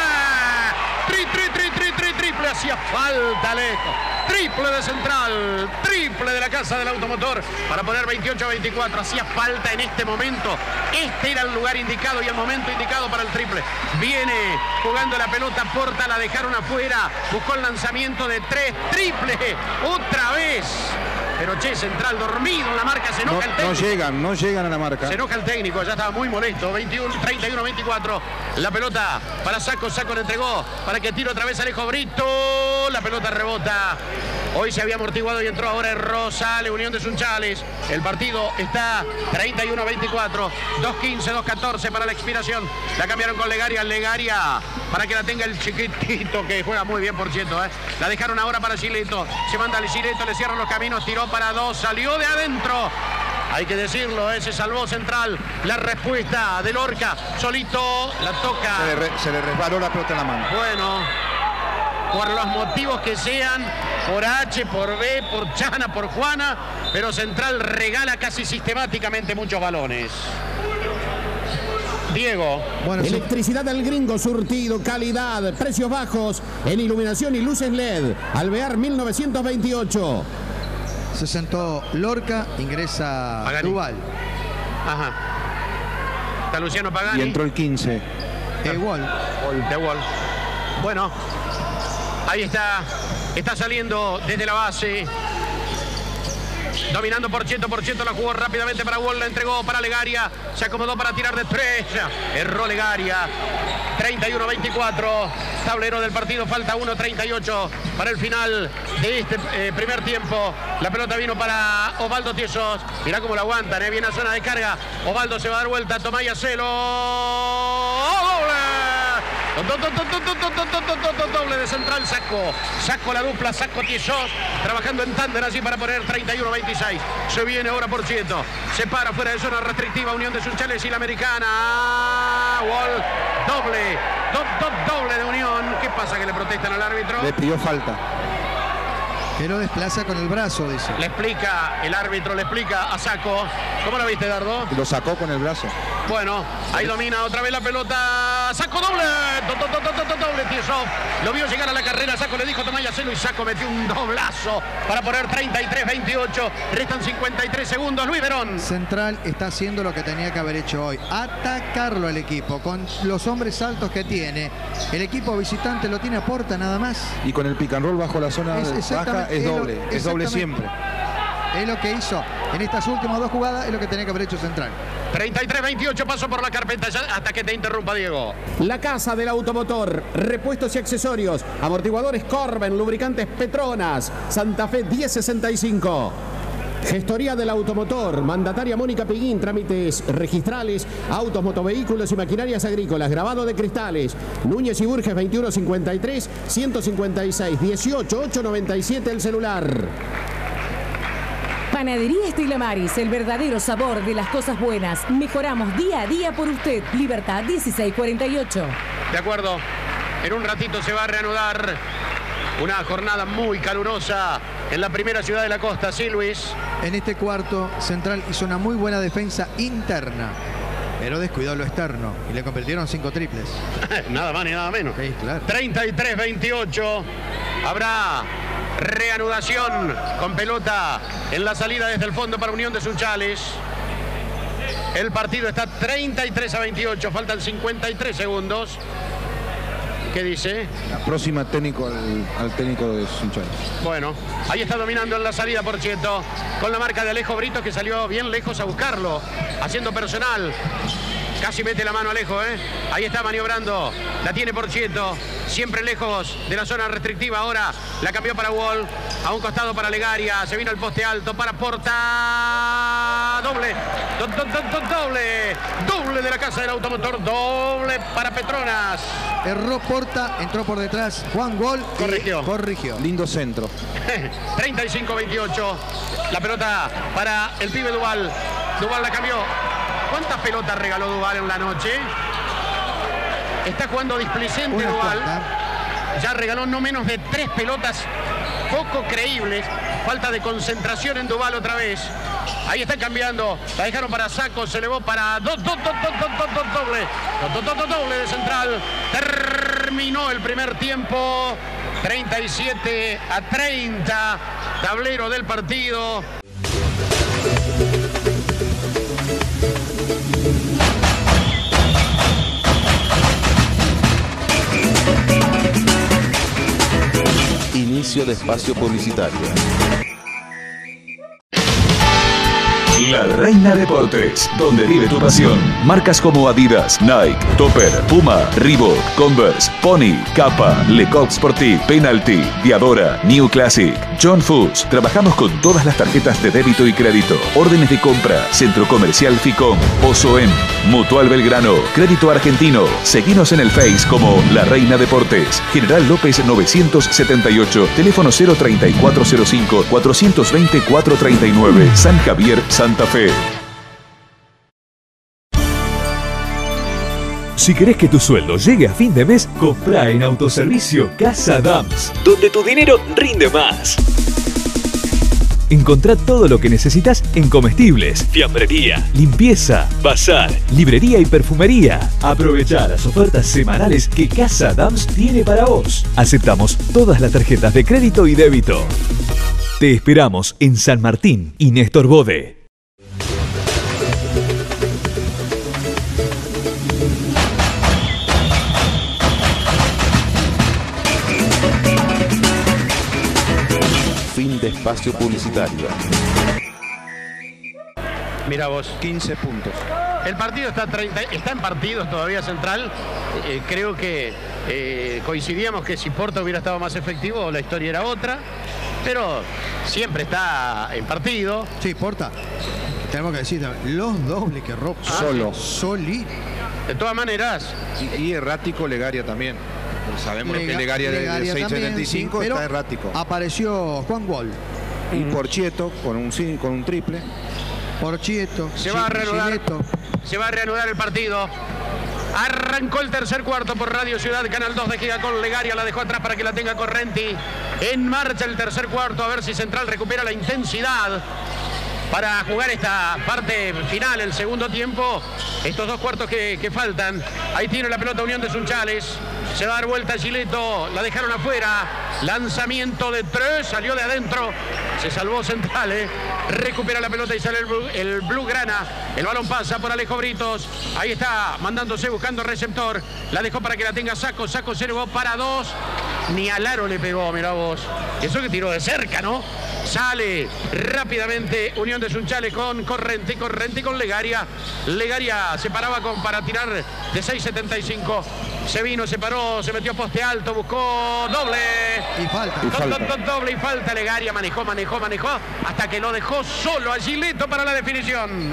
Speaker 1: Triple. Hacía falta Alejo. Triple de Central. Triple de la Casa del Automotor. Para poner 28-24. Hacía falta en este momento. Este era el lugar indicado y el momento indicado para el triple. Viene jugando la pelota. Porta, la dejaron afuera. Buscó el lanzamiento de 3. Triple. Otra vez. Pero Central dormido en la marca, se enoja el técnico.
Speaker 3: No llegan a la marca.
Speaker 1: Se enoja el técnico, ya estaba muy molesto. 31-24. La pelota para Saco le entregó para que tire otra vez Alejo Brito. La pelota rebota. Hoy se había amortiguado y entró ahora Rosales, Unión de Sunchales. El partido está 31-24. 2-15, 2-14 para la expiración. La cambiaron con Legaria para que la tenga el chiquitito que juega muy bien, por cierto. La dejaron ahora para Gileto. Se manda al Gileto, le cierran los caminos, tiró para 2, salió de adentro. Hay que decirlo, se salvó Central. La respuesta de Lorca. Solito la toca.
Speaker 3: Se le resbaló la pelota en la mano.
Speaker 1: Bueno, por los motivos que sean, por H, por B, por Chana, por Juana, pero Central regala casi sistemáticamente muchos balones. Diego.
Speaker 4: Bueno, electricidad del Gringo, surtido, calidad, precios bajos en iluminación y luces LED. Alvear 1928.
Speaker 2: Se sentó Lorca, ingresa
Speaker 1: Pagani.
Speaker 2: Duval.
Speaker 1: Ajá. Está Luciano Pagani.
Speaker 3: Y entró el 15.
Speaker 1: De Wall. Bueno, ahí está. Está saliendo desde la base. Dominando por ciento, la jugó rápidamente para Wall, la entregó para Legaria, se acomodó para tirar de 3, erró Legaria. 31-24, tablero del partido, falta 1:38 para el final de este primer tiempo. La pelota vino para Osvaldo Tiesos, mirá cómo lo aguantan, viene a zona de carga. Osvaldo se va a dar vuelta, Tomaya Celo. Doble de Central, Saco la dupla, Saco Tiesos, trabajando en tándem así para poner 31-26. Se viene ahora por ciento, se para fuera de zona restrictiva Unión de Sunchales y la Americana. Wall, doble de Unión. ¿Qué pasa que le protestan al árbitro?
Speaker 3: Le pidió falta.
Speaker 2: Que lo desplaza con el brazo, dice.
Speaker 1: Le explica, el árbitro le explica a Saco. ¿Cómo lo viste, Dardo?
Speaker 3: Lo sacó con el brazo.
Speaker 1: Bueno, ahí domina otra vez la pelota. Saco doble. Doble Tiesov. Lo vio llegar a la carrera. Saco le dijo Tomaya Celo y Saco metió un doblazo para poner 33-28. Restan 53 segundos. Luis Verón.
Speaker 2: Central está haciendo lo que tenía que haber hecho hoy. Atacarlo al equipo. Con los hombres altos que tiene. El equipo visitante lo tiene a Porta nada más.
Speaker 3: Y con el pick and roll bajo la zona baja es doble. Es doble siempre.
Speaker 2: Es lo que hizo en estas últimas dos jugadas, es lo que tenía que haber hecho Central.
Speaker 1: 33-28, paso por la carpeta hasta que te interrumpa, Diego.
Speaker 4: La Casa del Automotor, repuestos y accesorios, amortiguadores Corben, lubricantes Petronas, Santa Fe 1065. Gestoría del Automotor, mandataria Mónica Peguín, trámites registrales, autos, motovehículos y maquinarias agrícolas, grabado de cristales. Núñez y Burges 2153, 156, 18, 897 el celular.
Speaker 5: Panadería Estela Maris, el verdadero sabor de las cosas buenas. Mejoramos día a día por usted. Libertad 1648.
Speaker 1: De acuerdo. En un ratito se va a reanudar una jornada muy calurosa en la primera ciudad de la costa. Sí, Luis.
Speaker 2: En este cuarto, Central hizo una muy buena defensa interna, pero descuidó lo externo y le convirtieron 5 triples.
Speaker 1: Nada más ni nada menos.
Speaker 2: Sí, claro.
Speaker 1: 33-28. Habrá reanudación con pelota en la salida desde el fondo para Unión de Sunchales. El partido está 33-28. Faltan 53 segundos. ¿Qué dice?
Speaker 3: La próxima técnico al técnico de Sunchales.
Speaker 1: Bueno, ahí está dominando en la salida, por cierto, con la marca de Alejo Brito, que salió bien lejos a buscarlo, haciendo personal. Casi mete la mano Alejo, Ahí está maniobrando. La tiene por cierto, siempre lejos de la zona restrictiva. Ahora la cambió para Wall. A un costado para Legaria. Se vino el poste alto para Porta. Doble. Doble de la Casa del Automotor. Doble para Petronas.
Speaker 2: Erró Porta, entró por detrás Juan Wall. Corrigió.
Speaker 3: Lindo centro.
Speaker 1: 35-28. La pelota para el pibe Duval. Duval la cambió. ¿Cuántas pelotas regaló Duval en la noche? Está jugando displicente Duval. Ya regaló no menos de 3 pelotas poco creíbles. Falta de concentración en Duval otra vez. Ahí está cambiando. La dejaron para Sacco. Se elevó para doble de central. Terminó el primer tiempo. 37-30. Tablero del partido.
Speaker 6: Inicio de espacio publicitario. La Reina Deportes, donde vive tu pasión. Marcas como Adidas, Nike, Topper, Puma, Reebok, Converse, Pony, Kappa, Lecoq Sportif, Penalty, Diadora, New Classic, John Foods. Trabajamos con todas las tarjetas de débito y crédito. Órdenes de compra. Centro Comercial Ficom, Osoem, Mutual Belgrano, Crédito Argentino. Seguinos en el Face como La Reina Deportes. General López 978. Teléfono 03405 420 439. San Javier, Santa Fe.
Speaker 7: Si querés que tu sueldo llegue a fin de mes, comprá en Autoservicio Casa Dams, donde tu dinero rinde más. Encontrá todo lo que necesitas en comestibles, fiambrería, limpieza, bazar, librería y perfumería. Aprovechá las ofertas semanales que Casa Dams tiene para vos. Aceptamos todas las tarjetas de crédito y débito. Te esperamos en San Martín y Néstor Bode.
Speaker 6: Fin de espacio publicitario.
Speaker 1: Mira vos.
Speaker 3: 15 puntos.
Speaker 1: El partido está en partidos todavía Central. Creo que coincidíamos que si Porta hubiera estado más efectivo la historia era otra. Pero siempre está en partido.
Speaker 2: Sí, Porta. Tenemos que decir los dobles que roba.
Speaker 3: Solo.
Speaker 2: Solito.
Speaker 1: De todas maneras.
Speaker 3: Y errático Legaria también. Sabemos que Legaria de 6.75
Speaker 2: sí,
Speaker 3: está errático.
Speaker 2: Apareció Juan Wall.
Speaker 3: Y Porchieto con un triple.
Speaker 2: Porchieto.
Speaker 1: Se va a reanudar el partido. Arrancó el tercer cuarto por Radio Ciudad, Canal 2 de Giga con Legaria. La dejó atrás para que la tenga Correnti. En marcha el tercer cuarto. A ver si Central recupera la intensidad para jugar esta parte final, el segundo tiempo. Estos 2 cuartos que faltan. Ahí tiene la pelota Unión de Sunchales. Se va a dar vuelta Gileto. La dejaron afuera. Lanzamiento de 3. Salió de adentro. Se salvó Central. Recupera la pelota y sale el Blaugrana. El balón pasa por Alejo Britos. Ahí está mandándose, buscando receptor. La dejó para que la tenga Sacco. Sacco se elevó para 2. Ni al aro le pegó, mirá vos. Eso que tiró de cerca, ¿no? Sale rápidamente Unión de Sunchales con Correnti con Legaria. Legaria se paraba para tirar de 6.75. Se vino, se paró, se metió poste alto, buscó doble.
Speaker 2: Y falta.
Speaker 1: Doble y falta. Legaria manejó hasta que lo dejó solo a Gileto para la definición.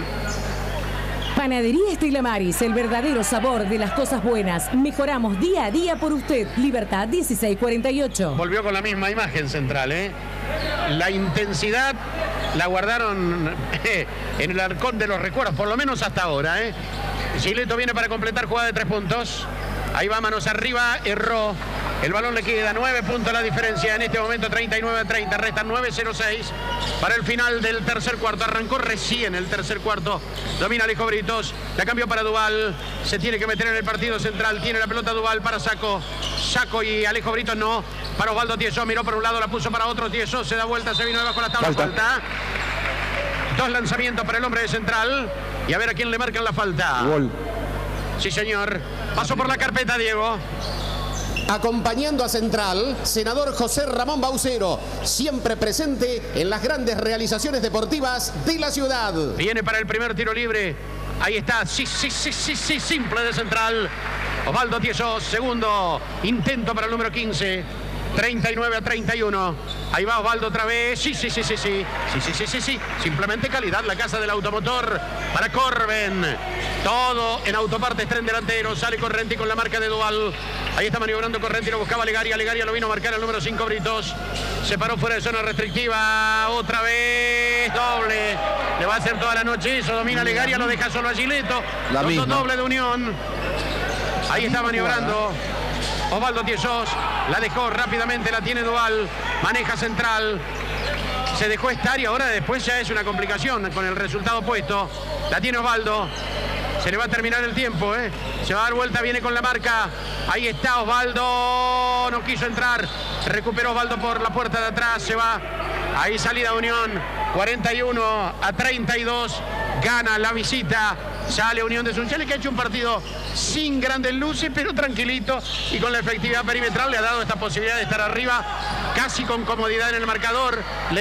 Speaker 5: Panadería Estela Maris, el verdadero sabor de las cosas buenas. Mejoramos día a día por usted. Libertad 1648.
Speaker 1: Volvió con la misma imagen Central, ¿eh? La intensidad la guardaron en el arcón de los recuerdos, por lo menos hasta ahora, ¿eh? Gileto viene para completar jugada de 3 puntos. Ahí va, manos arriba, erró. El balón le queda 9 puntos la diferencia. En este momento 39-30, restan 9-0-6 para el final del tercer cuarto. Arrancó recién el tercer cuarto. Domina Alejo Britos. La cambió para Duval. Se tiene que meter en el partido Central. Tiene la pelota Duval para Sacco. Sacco y Alejo Britos no. Para Osvaldo Tiesó. Miró por un lado, la puso para otro. Tiesó se da vuelta, se vino debajo de la tabla. Falta. 2 lanzamientos para el hombre de Central. Y a ver a quién le marcan la falta.
Speaker 3: Gol.
Speaker 1: Sí, señor. Pasó por la carpeta, Diego.
Speaker 4: Acompañando a Central, senador José Ramón Baucero, siempre presente en las grandes realizaciones deportivas de la ciudad.
Speaker 1: Viene para el primer tiro libre. Ahí está, sí, simple de Central. Osvaldo Tiesó, segundo intento para el número 15. 39-31. Ahí va Osvaldo otra vez. Sí. Simplemente calidad. La casa del automotor para Corben. Todo en Autopartes Tren Delantero. Sale Correnti con la marca de Duval. Ahí está maniobrando Correnti. Lo buscaba Legaria. Legaria lo vino a marcar el número 5 Britos. Se paró fuera de zona restrictiva. Otra vez. Doble. Le va a hacer toda la noche eso. Domina Legaria. Lo deja solo a Gileto. Doble de Unión. Ahí está maniobrando Osvaldo Tiesos. La dejó rápidamente, la tiene Duval. Maneja central. Se dejó estar y ahora después ya es una complicación con el resultado puesto. La tiene Osvaldo. Se le va a terminar el tiempo, ¿eh? Se va a dar vuelta, viene con la marca. Ahí está Osvaldo. No quiso entrar. Recuperó Osvaldo por la puerta de atrás. Se va. Ahí salida Unión. 41-32. Gana la visita. Sale Unión de Sunchales, que ha hecho un partido sin grandes luces, pero tranquilito. Y con la efectividad perimetral le ha dado esta posibilidad de estar arriba, casi con comodidad en el marcador.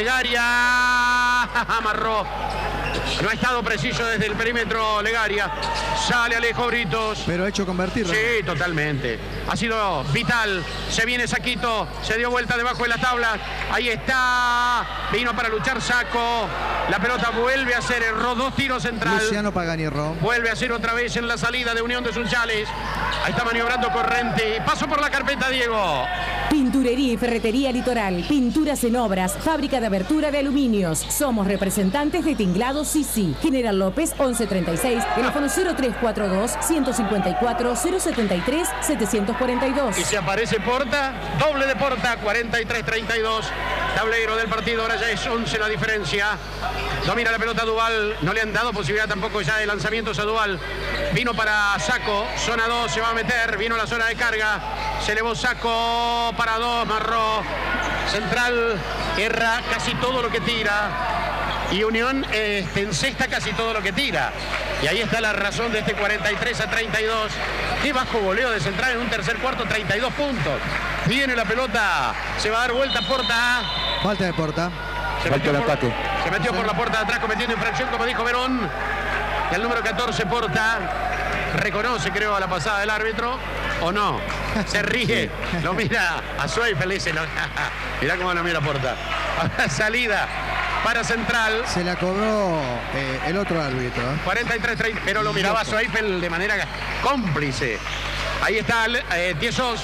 Speaker 1: Legaria amarró. No ha estado preciso desde el perímetro Legaria. Sale Alejo Britos.
Speaker 2: Pero ha hecho convertir.
Speaker 1: Sí, totalmente. Ha sido vital. Se viene Saquito. Se dio vuelta debajo de las tablas. Ahí está. Vino para luchar Saco. La pelota vuelve a ser erró. 2 tiros central.
Speaker 2: Luciano Pagani erró.
Speaker 1: Vuelve a ser otra vez en la salida de Unión de Sunchales. Ahí está maniobrando Correnti. Paso por la carpeta, Diego.
Speaker 5: Pinturería y ferretería Litoral. Pinturas en obras. Fábrica de abertura de aluminios. Somos representantes de Tinglados Sisi. General López 1136. Teléfono 0342 154 073 742.
Speaker 1: Y se aparece Porta. Doble de Porta. 43-32. Tablero del partido. Ahora ya es 11 la diferencia. Domina la pelota Duval. No le han dado posibilidad tampoco ya de lanzamientos a Duval. Vino para Saco. Zona 2 se va a meter. Vino a la zona de carga. Se elevó Saco para 2. Marró. Central erra casi todo lo que tira. Y Unión encesta casi todo lo que tira. Y ahí está la razón de este 43-32. Qué bajo goleo de Central en un tercer cuarto, 32 puntos. Viene la pelota. Se va a dar vuelta Porta.
Speaker 2: Falta de Porta.
Speaker 1: Se metió por la puerta de atrás cometiendo infracción, como dijo Verón. Y el número 14, Porta, reconoce, creo, a la pasada del árbitro, ¿o no? Se ríe, lo mira a Zweifel, dice, mirá cómo lo mira Porta. Salida para Central.
Speaker 2: Se la cobró el otro árbitro.
Speaker 1: 43-30, pero lo miraba a Zweifel de manera cómplice. Ahí está Tiesos.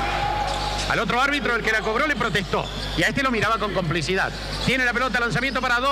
Speaker 1: Al otro árbitro, el que la cobró, le protestó. Y a este lo miraba con complicidad. Tiene la pelota, lanzamiento para 2.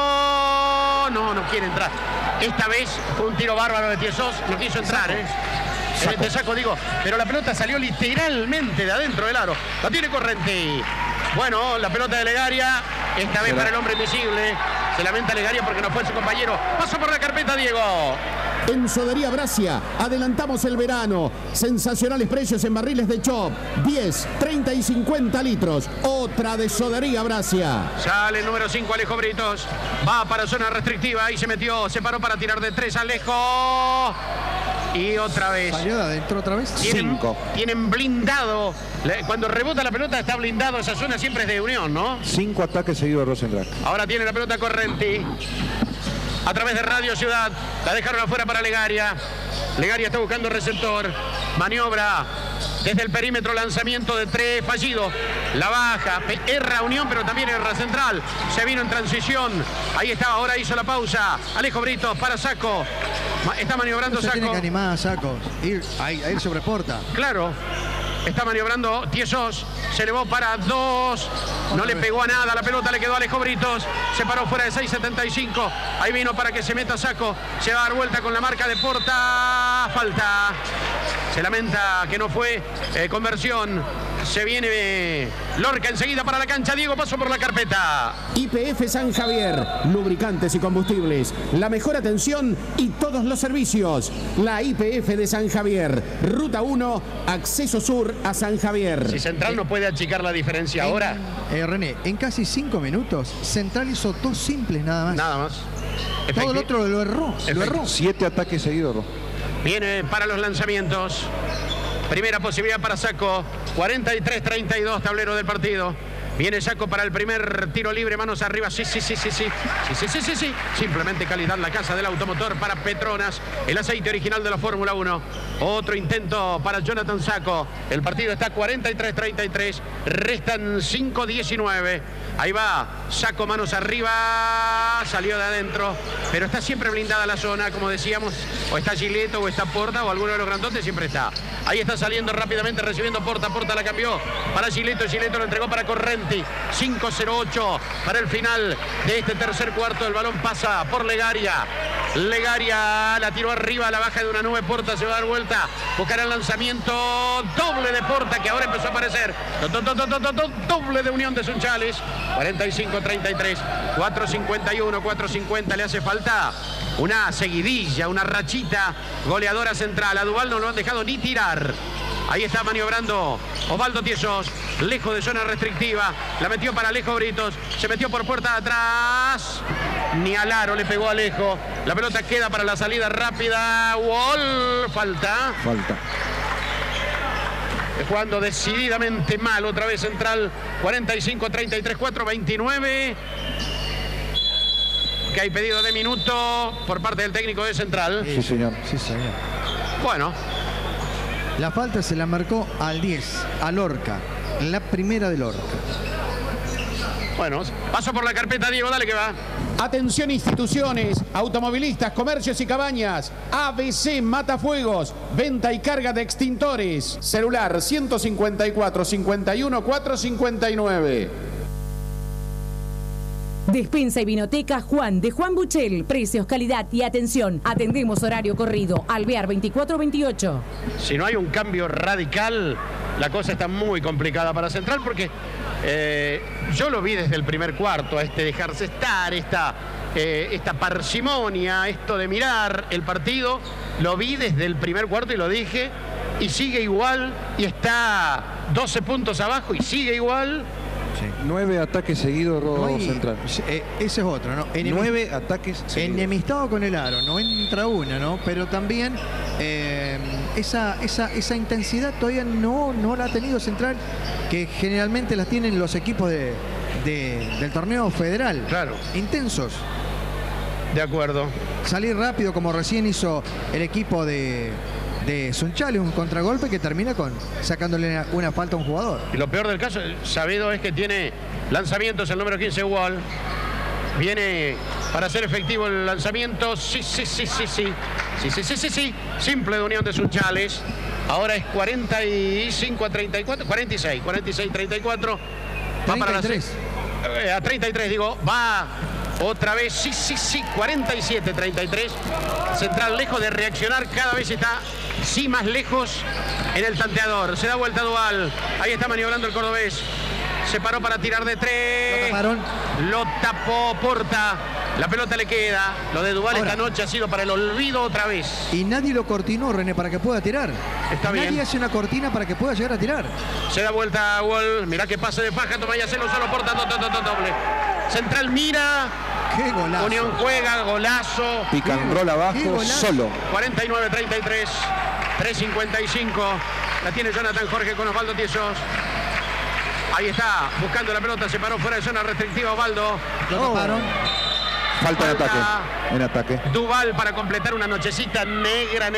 Speaker 1: No quiere entrar. Esta vez fue un tiro bárbaro de Tiesos. No quiso entrar, De Saco, digo. Pero la pelota salió literalmente de adentro del aro. La tiene Correnti. Bueno, la pelota de Legaria. Esta vez para el hombre invisible. Se lamenta Legaria porque no fue su compañero. Pasó por la carpeta, Diego.
Speaker 4: En Sodería Brasia, adelantamos el verano. Sensacionales precios en barriles de Chop. 10, 30 y 50 litros. Otra de Sodería Brasia.
Speaker 1: Sale el número 5, Alejo Britos. Va para zona restrictiva. Ahí se metió, se paró para tirar de 3, Alejo. Y otra vez.
Speaker 2: ¿Salió de adentro otra vez?
Speaker 3: 5.
Speaker 1: Tienen blindado. Cuando rebota la pelota está blindado. Esa zona siempre es de Unión, ¿no?
Speaker 3: 5 ataques seguidos de Rosendrag.
Speaker 1: Ahora tiene la pelota Correnti. A través de Radio Ciudad. La dejaron afuera para Legaria. Legaria está buscando receptor. Maniobra desde el perímetro. Lanzamiento de 3 fallido. La baja. Erra Unión, pero también erra Central. Se vino en transición. Ahí está. Ahora hizo la pausa. Alejo Britos para Saco. Está maniobrando Saco.
Speaker 2: Tiene que animar a Saco. A ir sobre Porta.
Speaker 1: Claro. Está maniobrando Tiesos. Se elevó para 2. No le pegó a nada. La pelota le quedó a Alejo Britos. Se paró fuera de 6.75. Ahí vino para que se meta Saco. Se va a dar vuelta con la marca de Porta. Falta. Se lamenta que no fue conversión. Se viene Lorca enseguida para la cancha. Diego, paso por la carpeta.
Speaker 4: YPF San Javier, lubricantes y combustibles, la mejor atención y todos los servicios. La YPF de San Javier, Ruta 1, acceso sur a San Javier.
Speaker 1: Si Central no puede achicar la diferencia ahora.
Speaker 2: René, en casi 5 minutos, Central hizo 2 simples nada más.
Speaker 1: Nada más.
Speaker 2: Todo el otro lo erró.
Speaker 3: 7 ataques seguidos,
Speaker 1: Viene para los lanzamientos. Primera posibilidad para Saco. 43-32, tablero del partido. Viene Saco para el primer tiro libre, manos arriba. Sí. Simplemente calidad, la casa del automotor para Petronas, el aceite original de la Fórmula 1. Otro intento para Jonathan Saco. El partido está 43-33. Restan 5-19. Ahí va Saco, manos arriba. Salió de adentro. Pero está siempre blindada la zona, como decíamos. O está Gileto, o está Porta, o alguno de los grandotes siempre está. Ahí está saliendo rápidamente, recibiendo Porta. Porta la cambió para Gileto. Gileto lo entregó para Correnti. 5-0-8 para el final de este tercer cuarto. El balón pasa por Legaria. Legaria la tiró arriba, la baja de una nube. Porta se va a dar vuelta. Buscará el lanzamiento doble de Porta, que ahora empezó a aparecer. Doble de Unión de Sunchales. 45-33. 4-51, 4-50. Le hace falta una seguidilla, una rachita goleadora central. A Duval no lo han dejado ni tirar. Ahí está maniobrando Osvaldo Tiesos, lejos de zona restrictiva. La metió para Alejo Britos. Se metió por puerta de atrás. Ni al aro le pegó Alejo. La pelota queda para la salida rápida. Wall. Falta. Jugando decididamente mal. Otra vez central. 45-33, 4-29. Que hay pedido de minuto por parte del técnico de Central.
Speaker 3: Sí, señor.
Speaker 1: Bueno.
Speaker 2: La falta se la marcó al 10, a Lorca. La primera de Lorca.
Speaker 1: Bueno, paso por la carpeta, Diego, dale que va.
Speaker 4: Atención instituciones, automovilistas, comercios y cabañas. ABC Matafuegos, venta y carga de extintores. Celular 154 51 459.
Speaker 5: Despensa y Vinoteca Juan, de Juan Buchel. Precios, calidad y atención. Atendemos horario corrido. Alvear 2428.
Speaker 1: Si no hay un cambio radical, la cosa está muy complicada para Central, porque yo lo vi desde el primer cuarto, dejarse estar, esta parsimonia, esto de mirar el partido. Lo vi desde el primer cuarto y lo dije, y sigue igual, y está 12 puntos abajo y sigue igual.
Speaker 3: Sí. 9 ataques seguidos, Central.
Speaker 2: Ese es otro, ¿no?
Speaker 3: 9 ataques seguidos.
Speaker 2: Enemistado con el aro, no entra una, ¿no? Pero también esa intensidad todavía no la ha tenido Central, que generalmente las tienen los equipos del torneo federal.
Speaker 1: Claro.
Speaker 2: Intensos.
Speaker 1: De acuerdo.
Speaker 2: Salir rápido, como recién hizo el equipo de Sunchales, un contragolpe que termina sacándole una falta a un jugador.
Speaker 1: Y lo peor del caso, sabido es que tiene lanzamientos el número 15, Wall. Viene para hacer efectivo el lanzamiento. Sí. Simple de Unión de Sunchales. Ahora es 45-34, 46-34. Va para la
Speaker 2: 33.
Speaker 1: A 33, digo, va otra vez. Sí, 47-33. Central lejos de reaccionar, cada vez está más lejos en el tanteador. Se da vuelta Duval. Ahí está maniobrando el cordobés. Se paró para tirar de 3. Lo tapó Porta. La pelota le queda. Lo de Duval esta noche ha sido para el olvido otra vez.
Speaker 2: Y nadie lo cortinó, René, para que pueda tirar.
Speaker 1: Está bien.
Speaker 2: Nadie hace una cortina para que pueda llegar a tirar.
Speaker 1: Se da vuelta a Wall. Mirá que pase de faja. Toma y hacelo solo Porta. Doble. Central mira.
Speaker 2: ¡Qué golazo!
Speaker 1: Unión juega, golazo.
Speaker 3: Picanrola abajo, solo.
Speaker 1: 49-33. 3.55. La tiene Jonathan Jorge con Osvaldo Tiesos. Ahí está, buscando la pelota, se paró fuera de zona restrictiva Osvaldo.
Speaker 2: Lo taparon.
Speaker 3: Falta en ataque.
Speaker 1: Duval para completar una nochecita negra.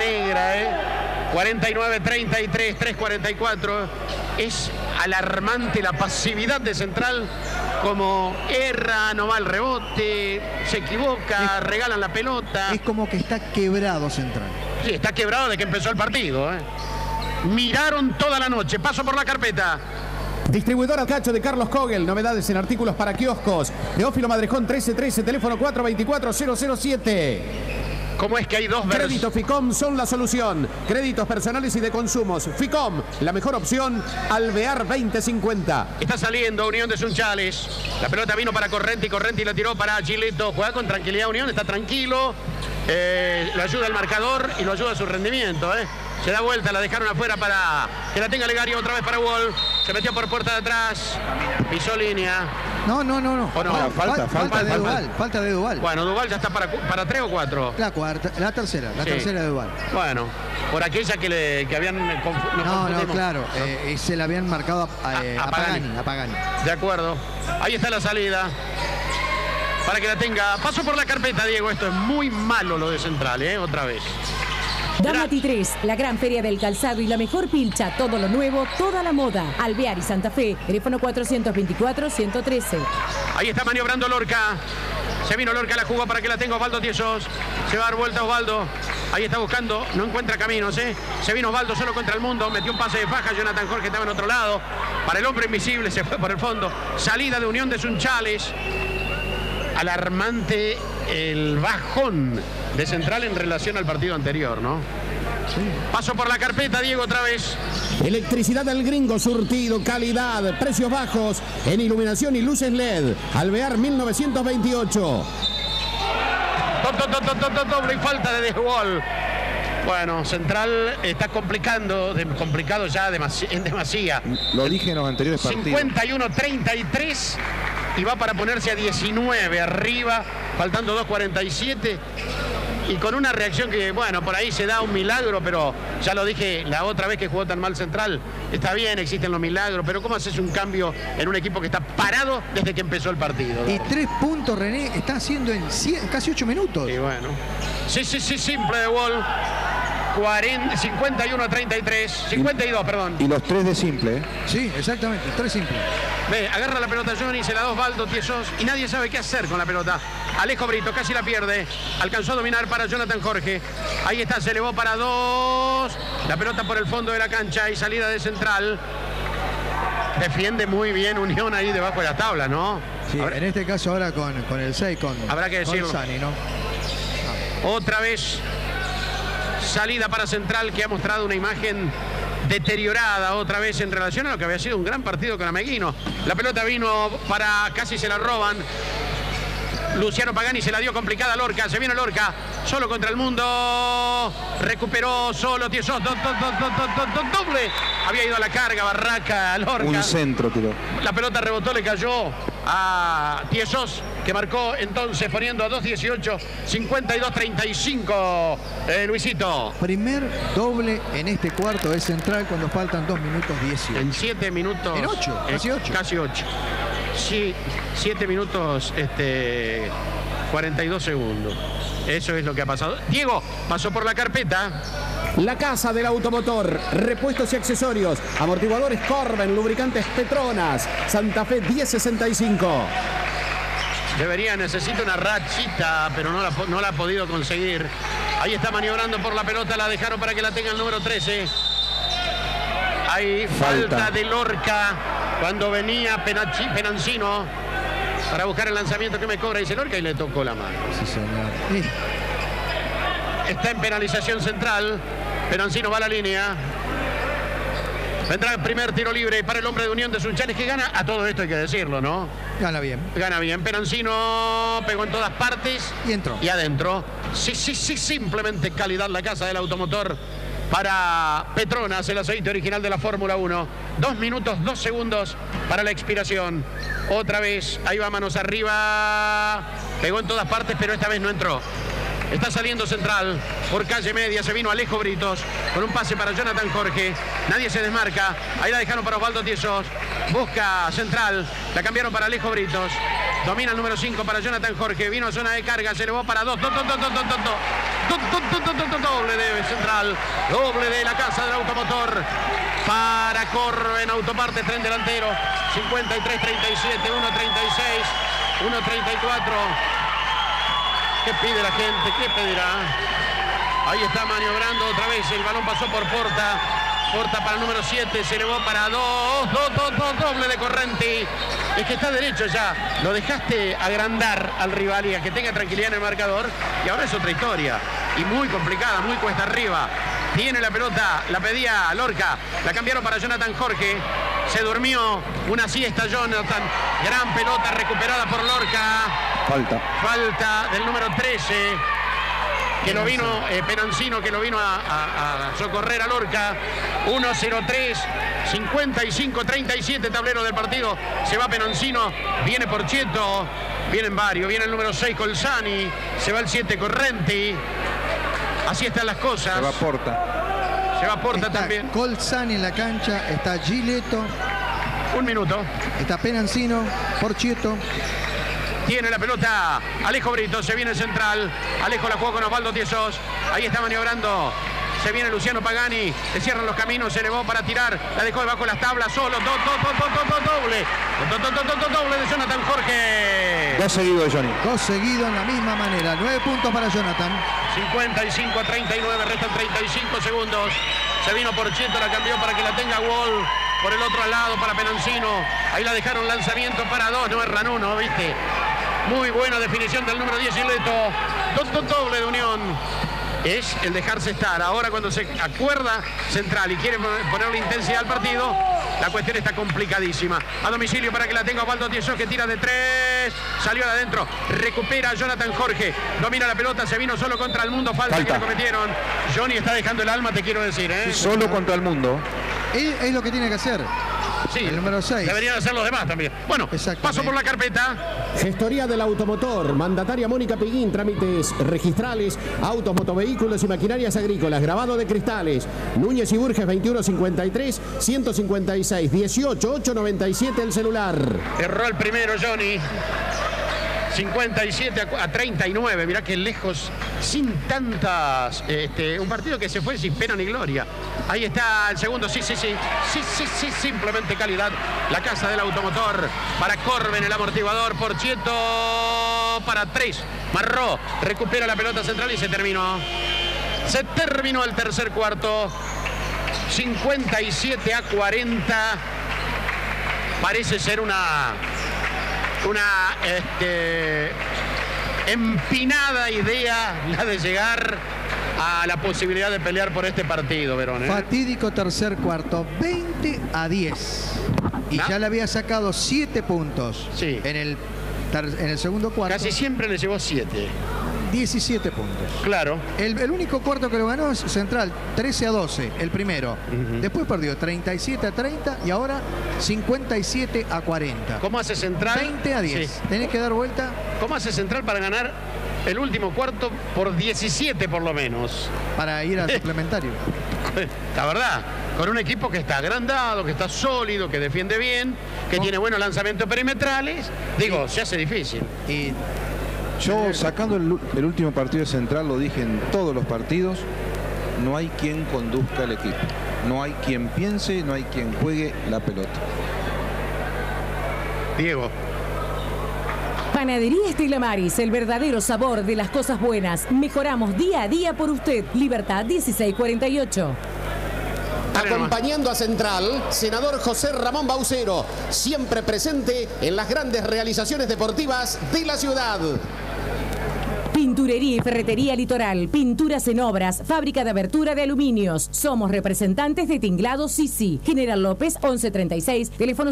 Speaker 1: 49-33, 3.44. Es alarmante la pasividad de Central. Como erra, no va el rebote, se equivoca, regalan la pelota.
Speaker 2: Es como que está quebrado Central.
Speaker 1: Sí, está quebrado desde que empezó el partido. Miraron toda la noche. Paso por la carpeta.
Speaker 4: Distribuidor Alcacho de Carlos Kogel. Novedades en artículos para kioscos. Teófilo Madrejón 1313, teléfono 424-007.
Speaker 1: ¿Cómo es que hay dos versiones?
Speaker 4: Crédito Ficom son la solución. Créditos personales y de consumos. Ficom, la mejor opción. Alvear 2050.
Speaker 1: Está saliendo Unión de Sunchales. La pelota vino para Correnti la tiró para Gileto. Juega con tranquilidad Unión, está tranquilo. Lo ayuda el marcador y lo ayuda su rendimiento. Se da vuelta, la dejaron afuera para que la tenga Legario, otra vez para Wall. Se metió por puerta de atrás. Pisó línea.
Speaker 2: No.
Speaker 1: ¿O no?
Speaker 2: Falta de Duval.
Speaker 1: Bueno, Duval ya está para 3 o 4.
Speaker 2: La tercera de Duval.
Speaker 1: Bueno, por aquella que habían...
Speaker 2: No, claro. Se la habían marcado a Pagani.
Speaker 1: De acuerdo. Ahí está la salida. Para que la tenga. Paso por la carpeta, Diego. Esto es muy malo lo de Central, otra vez.
Speaker 5: Damati 3, la gran feria del calzado y la mejor pilcha, todo lo nuevo, toda la moda. Alvear y Santa Fe, teléfono 424-113.
Speaker 1: Ahí está maniobrando Lorca. Se vino Lorca, la jugó para que la tenga Osvaldo Tiesos. Se va a dar vuelta Osvaldo. Ahí está buscando, no encuentra caminos, Se vino Osvaldo solo contra el mundo, metió un pase de faja. Jonathan Jorge estaba en otro lado. Para el hombre invisible, se fue por el fondo. Salida de Unión de Sunchales. Alarmante el bajón de Central en relación al partido anterior, ¿no? Sí. Paso por la carpeta, Diego, otra vez.
Speaker 4: Electricidad del Gringo, surtido, calidad, precios bajos en iluminación y luces LED. Alvear 1928.
Speaker 1: Doble y falta de desgol. Bueno, Central está complicado ya en demasía.
Speaker 3: Lo dije en los anteriores partidos.
Speaker 1: 51-33 y va para ponerse a 19 arriba, faltando 2:47. Y con una reacción que, bueno, por ahí se da un milagro, pero ya lo dije la otra vez que jugó tan mal Central. Está bien, existen los milagros, pero ¿cómo haces un cambio en un equipo que está parado desde que empezó el partido?
Speaker 2: Y 3 puntos, René, está haciendo en casi 8 minutos.
Speaker 1: Y bueno. Sí, simple de gol. 51-33, 52, perdón.
Speaker 3: Y los 3 de simple, ¿eh?
Speaker 2: Sí, exactamente, 3 simples.
Speaker 1: Ve, agarra la pelota Johnny, se la da Osvaldo Tiesos y nadie sabe qué hacer con la pelota. Alejo Brito casi la pierde, alcanzó a dominar para Jonathan Jorge. Ahí está, se elevó para 2. La pelota por el fondo de la cancha y salida de Central. Defiende muy bien Unión ahí debajo de la tabla, ¿no?
Speaker 2: Sí, en este caso ahora con el 6,
Speaker 1: habrá que decirlo.
Speaker 2: Sani, ¿no?
Speaker 1: Otra vez salida para Central, que ha mostrado una imagen deteriorada otra vez en relación a lo que había sido un gran partido con Ameguino. La pelota vino para, casi se la roban. Luciano Pagani se la dio complicada a Lorca, se viene Lorca, solo contra el mundo, recuperó solo Tiesos, doble, había ido a la carga, Barraca, Lorca.
Speaker 3: Un centro tiró.
Speaker 1: La pelota rebotó, le cayó a Tiesos, que marcó entonces poniendo a 2:18, 52-35, Luisito.
Speaker 2: Primer doble en este cuarto de Central cuando faltan 2 minutos 18.
Speaker 1: En 7 minutos.
Speaker 2: En 8, casi 8.
Speaker 1: Casi 8. Sí, 7 minutos 42 segundos. Eso es lo que ha pasado. Diego, pasó por la carpeta.
Speaker 4: La casa del automotor, repuestos y accesorios, amortiguadores Corben, lubricantes Petronas, Santa Fe 1065.
Speaker 1: Necesita una rachita, pero no la ha podido conseguir. Ahí está maniobrando por la pelota, la dejaron para que la tenga el número 13. Hay falta de Lorca cuando venía Penancino para buscar el lanzamiento que me cobra, dice Lorca, y le tocó la mano.
Speaker 2: Sí, señor.
Speaker 1: Está en penalización Central. Penancino va a la línea. Vendrá el primer tiro libre para el hombre de Unión de Sunchales, que gana. A todo esto hay que decirlo, ¿no?
Speaker 2: Gana bien.
Speaker 1: Gana bien. Penancino pegó en todas partes.
Speaker 2: Y entró.
Speaker 1: Y adentro. Sí, simplemente calidad la casa del automotor. Para Petronas, el aceite original de la Fórmula 1. 2 minutos, 2 segundos para la expiración. Otra vez, ahí va, manos arriba. Pegó en todas partes, pero esta vez no entró. Está saliendo Central por calle media, se vino Alejo Britos con un pase para Jonathan Jorge. Nadie se desmarca. Ahí la dejaron para Osvaldo Tiesos. Busca Central, la cambiaron para Alejo Britos. Domina el número 5 para Jonathan Jorge. Vino a zona de carga, se elevó para 2. Doble de Central. Doble de la casa del automotor. Para Corben Autopartes, tren delantero. 53-37, 1-36, 1-34. ¿Qué pide la gente? ¿Qué pedirá? Ahí está maniobrando otra vez. El balón pasó por Porta. Porta para el número 7. Se elevó para 2. Doble de Correnti. Es que está derecho ya. Lo dejaste agrandar al rival y a que tenga tranquilidad en el marcador. Y ahora es otra historia. Y muy complicada, muy cuesta arriba. Tiene la pelota. La pedía Lorca. La cambiaron para Jonathan Jorge. Se durmió una siesta Jonathan. Gran pelota recuperada por Lorca. Falta del número 13. Que lo vino, Penancino, que lo vino a socorrer a Lorca. 1-0-3, 55-37 tablero del partido. Se va Penancino, viene Porcheto, vienen varios, viene el número 6 Colsani, se va el 7 Correnti. Así están las cosas.
Speaker 3: Se va Porta.
Speaker 1: Se va Porta
Speaker 2: está
Speaker 1: también.
Speaker 2: Colsani en la cancha, está Gileto.
Speaker 1: 1 minuto.
Speaker 2: Está Penancino, Porcheto.
Speaker 1: Tiene la pelota Alejo Brito, se viene Central. Alejo la jugó con Osvaldo Tiesos. Ahí está maniobrando. Se viene Luciano Pagani. Le cierran los caminos, se elevó para tirar. La dejó debajo de las tablas solo. Doble. Doble de Jonathan Jorge.
Speaker 3: 2 seguidos de Johnny.
Speaker 2: 2 seguidos en la misma manera. 9 puntos para Jonathan.
Speaker 1: 55-39, restan 35 segundos. Se vino Porcheto, la cambió para que la tenga Wall. Por el otro lado para Penancino. Ahí la dejaron lanzamiento para 2. No erran 1, ¿viste? Muy buena definición del número 10, Gileto. Doble de Unión. Es el dejarse estar. Ahora cuando se acuerda Central y quiere ponerle intensidad al partido, la cuestión está complicadísima. A domicilio para que la tenga Osvaldo Tiesos, que tira de 3. Salió de adentro. Recupera Jonathan Jorge. Domina la pelota. Se vino solo contra el mundo. Falta que le cometieron. Johnny está dejando el alma, te quiero decir.
Speaker 3: Solo contra el mundo.
Speaker 2: Es lo que tiene que hacer.
Speaker 1: Sí,
Speaker 2: el número 6.
Speaker 1: Deberían hacer los demás también. Bueno, paso por la carpeta.
Speaker 4: Gestoría del automotor. Mandataria Mónica Peguín. Trámites registrales, autos, motovehículos y maquinarias agrícolas. Grabado de cristales. Núñez y Burges 2153 156 18 897 el celular.
Speaker 1: Erró el primero Johnny. 57 a 39, mirá que lejos, sin tantas, un partido que se fue sin pena ni gloria. Ahí está el segundo, sí, simplemente calidad. La casa del automotor para Corben, el amortiguador, Porchetto para 3. Marró, recupera la pelota central y se terminó. Se terminó el tercer cuarto. 57 a 40. Parece ser una empinada idea la de llegar a la posibilidad de pelear por este partido, Verón.
Speaker 2: Fatídico tercer cuarto, 20 a 10. Y ya le había sacado 7 puntos en el segundo cuarto.
Speaker 1: Casi siempre le llevó 7.
Speaker 2: 17 puntos.
Speaker 1: Claro.
Speaker 2: El único cuarto que lo ganó es Central, 13 a 12, el primero. Después perdió 37 a 30 y ahora 57 a 40.
Speaker 1: ¿Cómo hace Central?
Speaker 2: 20 a 10.
Speaker 1: Sí.
Speaker 2: Tenés que dar vuelta.
Speaker 1: ¿Cómo hace Central para ganar el último cuarto por 17 por lo menos?
Speaker 2: Para ir al suplementario.
Speaker 1: La verdad, con un equipo que está agrandado, que está sólido, que defiende bien, que tiene buenos lanzamientos perimetrales, digo, se hace difícil.
Speaker 2: Y
Speaker 3: yo, sacando el último partido de Central, lo dije en todos los partidos, no hay quien conduzca el equipo. No hay quien piense, no hay quien juegue la pelota.
Speaker 1: Diego.
Speaker 5: Panadería Estela Maris, el verdadero sabor de las cosas buenas. Mejoramos día a día por usted. Libertad 1648.
Speaker 4: Acompañando a Central, senador José Ramón Baucero, siempre presente en las grandes realizaciones deportivas de la ciudad.
Speaker 5: Pinturería y ferretería Litoral, pinturas en obras, fábrica de abertura de aluminios. Somos representantes de Tinglados Sisi. General López 1136, teléfono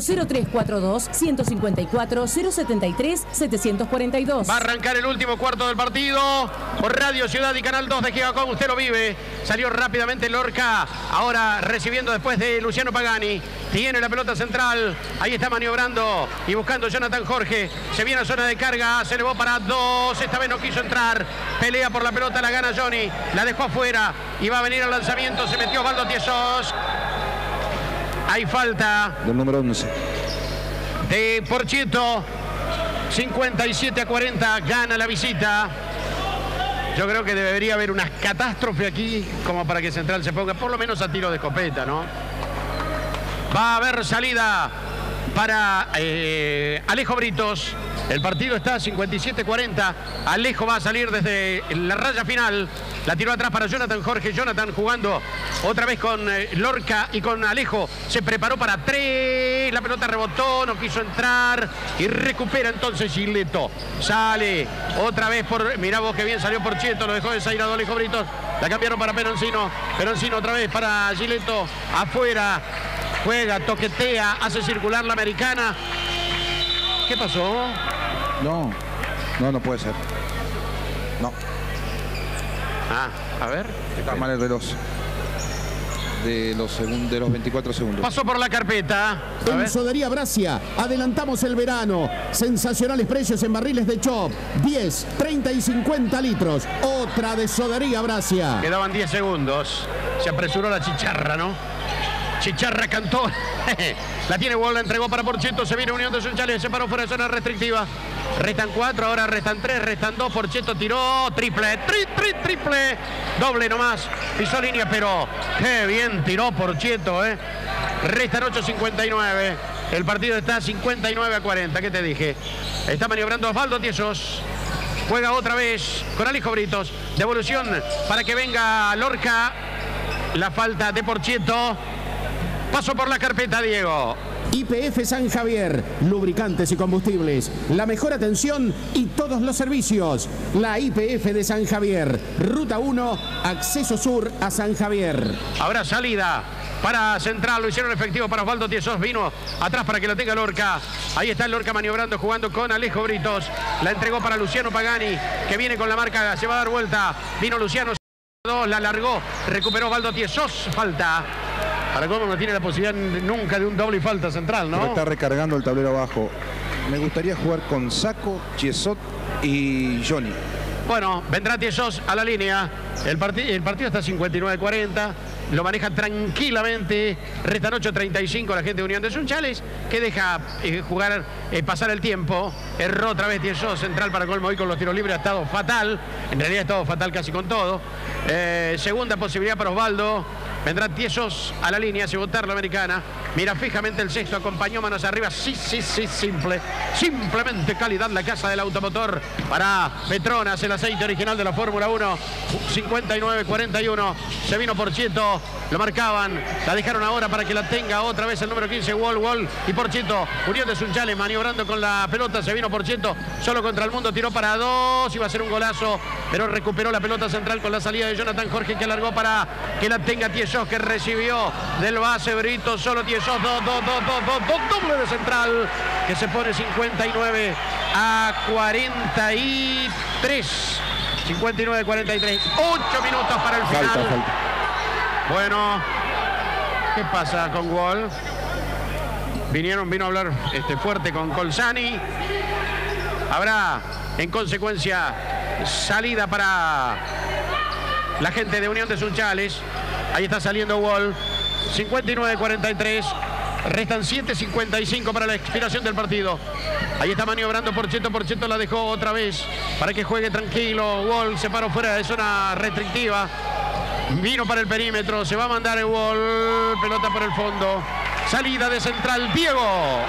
Speaker 5: 0342-154-073-742.
Speaker 1: Va a arrancar el último cuarto del partido por Radio Ciudad y Canal 2 de Gigacom. Usted lo vive. Salió rápidamente Lorca, ahora recibiendo después de Luciano Pagani. Tiene la pelota central, ahí está maniobrando y buscando Jonathan Jorge. Se viene a zona de carga, se elevó para 2, esta vez no quiso entrar. Pelea por la pelota, la gana Johnny, la dejó afuera y va a venir al lanzamiento. Se metió Osvaldo Tiesos. Hay falta
Speaker 3: del número 11
Speaker 1: de Porchetto. 57 a 40, gana la visita. Yo creo que debería haber una catástrofe aquí como para que Central se ponga por lo menos a tiro de escopeta, ¿no? Va a haber salida para Alejo Britos. El partido está 57-40. Alejo va a salir desde la raya final. La tiró atrás para Jonathan Jorge. Jonathan jugando otra vez con Lorca y con Alejo. Se preparó para 3. La pelota rebotó, no quiso entrar. Y recupera entonces Gileto. Sale otra vez por... Mirá vos que bien salió Porchetto. Lo dejó desairado Alejo Britos. La cambiaron para Peroncino. Peroncino otra vez para Gileto. Afuera. Juega, toquetea, hace circular la americana. ¿Qué pasó?
Speaker 3: No puede ser. No.
Speaker 1: A ver.
Speaker 3: Está mal el reloj. De los 24 segundos.
Speaker 1: Pasó por la carpeta.
Speaker 4: En Sodería Brasia, adelantamos el verano. Sensacionales precios en barriles de Chop. 10, 30 y 50 litros. Otra de Sodería Brasia.
Speaker 1: Quedaban 10 segundos. Se apresuró la chicharra, ¿no? Chicharra cantó. La tiene Wall, la entregó para Porchetto. Se viene Unión de Sunchales, se paró fuera de zona restrictiva. Restan 4, ahora restan 3, restan 2. Porchetto tiró, triple, triple. Doble nomás. Pisó línea, pero qué bien tiró Porchetto, ¿eh? Restan 8:59. El partido está 59 a 40. ¿Qué te dije? Está maniobrando Osvaldo Tiesos. Juega otra vez con Alejo Britos. Devolución para que venga Lorca. La falta de Porchetto. Paso por la carpeta, Diego.
Speaker 4: YPF San Javier, lubricantes y combustibles, la mejor atención y todos los servicios. La YPF de San Javier, Ruta 1, acceso sur a San Javier.
Speaker 1: Habrá salida para Central, lo hicieron efectivo para Osvaldo Tiesos, vino atrás para que la tenga Lorca. Ahí está el Lorca maniobrando, jugando con Alejo Britos. La entregó para Luciano Pagani, que viene con la marca, se va a dar vuelta. Vino Luciano, la alargó, recuperó Osvaldo Tiesos, falta. Para cómo no tiene la posibilidad nunca de un doble y falta Central, ¿no?
Speaker 3: Pero está recargando el tablero abajo. Me gustaría jugar con Saco, Chiesot y Johnny.
Speaker 1: Bueno, vendrá Tiesos a la línea. El partido está 59-40. Lo maneja tranquilamente. Restan 8:35 la gente de Unión de Sunchales, que deja jugar, pasar el tiempo. Erró otra vez Tiesos, Central para colmo hoy con los tiros libres. Ha estado fatal. En realidad ha estado fatal casi con todo. Segunda posibilidad para Osvaldo. Vendrá Tiesos a la línea, hace votar la americana. Mira fijamente el sexto, acompañó manos arriba. Sí, simple. Simplemente calidad la casa del automotor. Para Petronas, el aceite original de la Fórmula 1. 59-41. Se vino Porcheto. Lo marcaban. La dejaron ahora para que la tenga otra vez el número 15, Wall. Y Porcheto, Unión de Sunchales, maniobrando con la pelota. Se vino Porcheto solo contra el mundo. Tiró para dos. Iba a ser un golazo. Pero recuperó la pelota Central con la salida de Jonathan Jorge, que alargó para que la tenga Tiesos, que recibió del base Brito. Solo Tiesos. Doble de Central, que se pone 59-43. 59-43. 8 minutos para el final. Falta. Bueno, ¿qué pasa con Wall? Vino a hablar fuerte con Colsani. Habrá, en consecuencia, salida para la gente de Unión de Sunchales. Ahí está saliendo Wall. 59-43. Restan 7:55 para la expiración del partido. Ahí está maniobrando Porcheto. Porcheto la dejó otra vez para que juegue tranquilo. Wall se paró fuera de zona restrictiva. Vino para el perímetro. Se va a mandar el Wall. Pelota por el fondo. Salida de Central. Diego.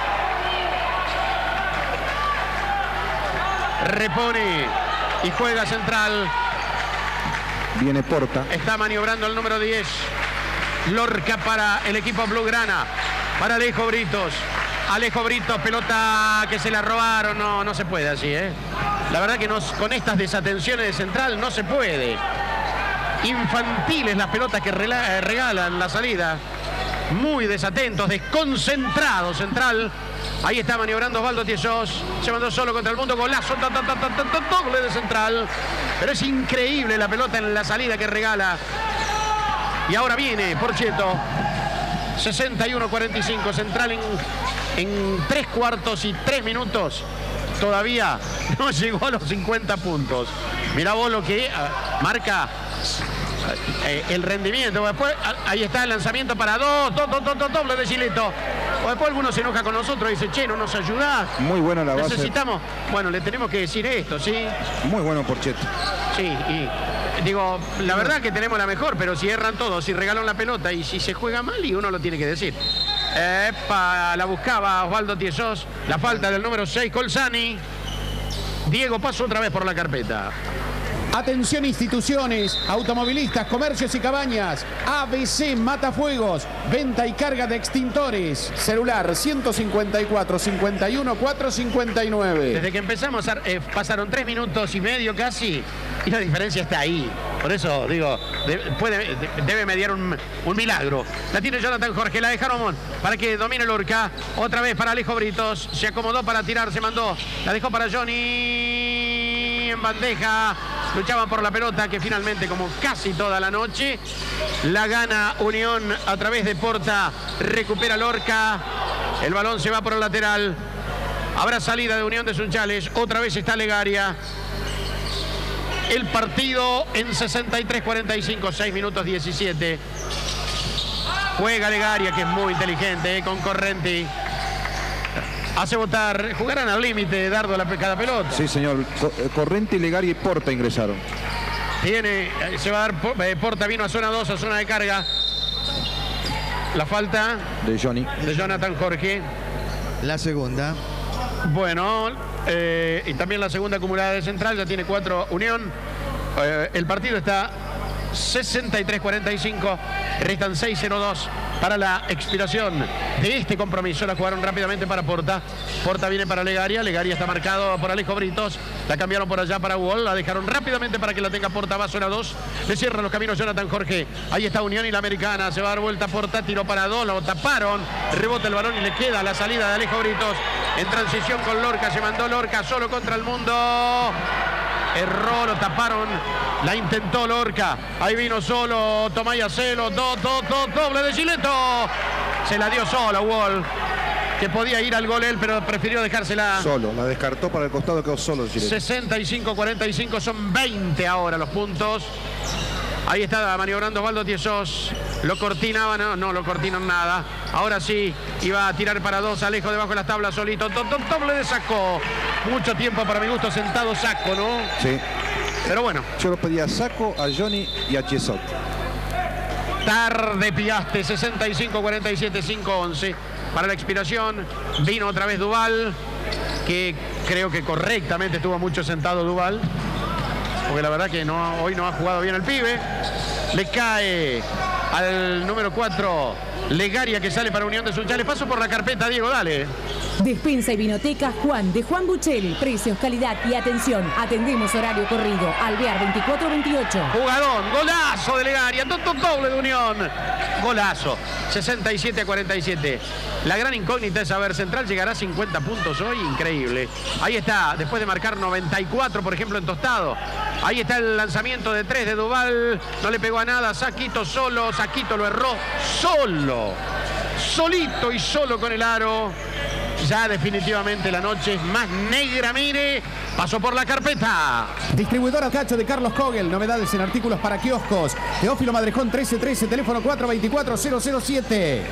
Speaker 1: Repone y juega Central.
Speaker 3: Viene Porta.
Speaker 1: Está maniobrando el número 10. Lorca para el equipo blaugrana. Para Alejo Britos. Alejo Britos, pelota que se la robaron. No se puede así, ¿eh? La verdad que con estas desatenciones de Central no se puede. Infantiles las pelotas que regalan la salida. Muy desatentos, desconcentrados Central. Ahí está maniobrando Osvaldo Tiesos. Se mandó solo contra el mundo. Golazo. Doble de Central. Pero es increíble la pelota en la salida que regala. Y ahora viene Porcheto. 61-45. Central en 3 cuartos y 3 minutos. Todavía no llegó a los 50 puntos. Mirá vos lo que marca el rendimiento. Después, ahí está el lanzamiento para doble de Gileto. O después alguno se enoja con nosotros y dice, che, no nos ayudás.
Speaker 3: Muy buena la base.
Speaker 1: Necesitamos, bueno, le tenemos que decir esto, ¿sí? Muy bueno Porcheto. Sí, y digo, la verdad que tenemos la mejor, pero si erran todos, si regalan la pelota y si se juega mal, y uno lo tiene que decir. La buscaba Osvaldo Tiesos. La falta del número 6, Colsani. Diego pasó otra vez por la carpeta.
Speaker 4: Atención instituciones, automovilistas, comercios y cabañas. ABC Matafuegos, venta y carga de extintores. Celular 154 51 459.
Speaker 1: Desde que empezamos pasaron 3 minutos y medio casi y la diferencia está ahí. Por eso digo, debe mediar un milagro. La tiene Jonathan Jorge, la dejaron para que domine Lorca. Otra vez para Alejo Britos. Se acomodó para tirar, se mandó. La dejó para Johnny en bandeja. Luchaban por la pelota que finalmente, como casi toda la noche, la gana Unión a través de Porta. Recupera Lorca. El balón se va por el lateral. Habrá salida de Unión de Sunchales. Otra vez está Legaria. El partido en 63-45, 6 minutos 17. Juega Legaria, que es muy inteligente, con Correnti. Hace votar, jugarán al límite, Dardo, cada pelota.
Speaker 3: Sí, señor. Correnti, Legaria y Porta ingresaron.
Speaker 1: Se va a dar, Porta vino a zona 2, a zona de carga. La falta
Speaker 3: de
Speaker 1: Jonathan Jorge.
Speaker 2: La segunda.
Speaker 1: Bueno, y también la segunda acumulada de Central, ya tiene 4 Unión. El partido está 63-45. Restan 6-0-2 para la expiración de este compromiso. La jugaron rápidamente para Porta. Porta viene para Legaria. Legaria está marcado por Alejo Britos. La cambiaron por allá para Wall. La dejaron rápidamente para que la tenga Porta. Va zona 2. Le cierran los caminos Jonathan Jorge. Ahí está Unión y la Americana. Se va a dar vuelta Porta. Tiró para 2. Lo taparon. Rebota el balón y le queda la salida de Alejo Britos. En transición con Lorca. Se mandó Lorca solo contra el mundo. Erró, lo taparon. La intentó Lorca. Ahí vino solo Tomaya Celo. Doble de Giletto. Se la dio solo a Wall. Que podía ir al gol él, pero prefirió dejársela.
Speaker 3: Solo, la descartó para el costado, quedó solo Giletto.
Speaker 1: 65-45, son 20 ahora los puntos. Ahí está maniobrando Osvaldo Tiesos. Lo cortinaba, no lo cortinan nada. Ahora sí, iba a tirar para 2. Alejo debajo de las tablas solito. Doble de Sacco. Mucho tiempo para mi gusto sentado Sacco, ¿no?
Speaker 3: Sí.
Speaker 1: Pero bueno.
Speaker 3: Yo lo pedía a Sacco, a Johnny y a Chiesot.
Speaker 1: Tarde Piaste, 65-47, 5-11. Para la expiración vino otra vez Duval, que creo que correctamente estuvo mucho sentado Duval. Porque la verdad que hoy no ha jugado bien el pibe. Le cae al número 4, Legaria, que sale para Unión de Sunchales. Paso por la carpeta, Diego, dale.
Speaker 5: Despensa y Vinoteca Juan, de Juan Buchelli. Precios, calidad y atención. Atendemos horario corrido. Alvear 24-28.
Speaker 1: Jugadón, golazo de Legaria. Doble de Unión. Golazo. 67-47. La gran incógnita es saber, Central llegará a 50 puntos hoy. Increíble. Ahí está, después de marcar 94, por ejemplo, en Tostado. Ahí está el lanzamiento de 3 de Duval. No le pegó a nada. Saquito solo. Saquito lo erró solo. Solito y solo con el aro. Ya definitivamente la noche es más negra, mire. Pasó por la carpeta.
Speaker 4: Distribuidora Cacho de Carlos Kogel. Novedades en artículos para kioscos. Teófilo Madrejón 1313, teléfono 424-007.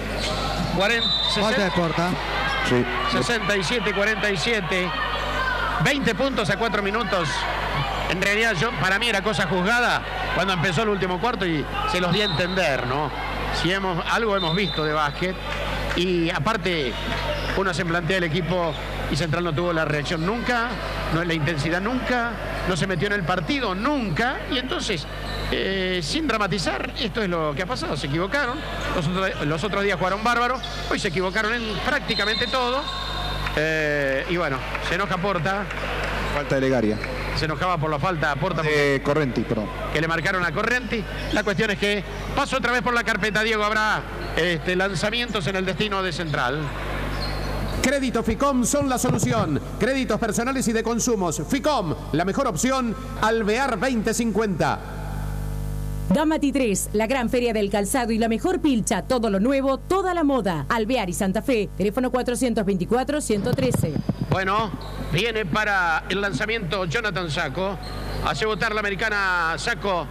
Speaker 1: 67-47. 20 puntos a 4 minutos. En realidad, para mí era cosa juzgada cuando empezó el último cuarto y se los di a entender, ¿no? Si algo hemos visto de básquet. Y aparte, uno se plantea el equipo y Central no tuvo la reacción nunca, no la intensidad nunca, no se metió en el partido nunca. Y entonces, sin dramatizar, esto es lo que ha pasado. Se equivocaron, los otros días jugaron bárbaro, hoy se equivocaron en prácticamente todo. Y bueno, se enoja Porta.
Speaker 3: Falta de Legaria.
Speaker 1: Se enojaba por la falta a Porta.
Speaker 3: Correnti, perdón.
Speaker 1: Que le marcaron a Correnti. La cuestión es que pasó otra vez por la carpeta, Diego. Habrá lanzamientos en el destino de Central.
Speaker 4: Crédito Ficom son la solución. Créditos personales y de consumos. Ficom, la mejor opción. Alvear 2050.
Speaker 5: Gamati 3, la gran feria del calzado y la mejor pilcha. Todo lo nuevo, toda la moda. Alvear y Santa Fe. Teléfono 424-113.
Speaker 1: Bueno, viene para el lanzamiento Jonathan Sacco. Hace votar la americana Sacco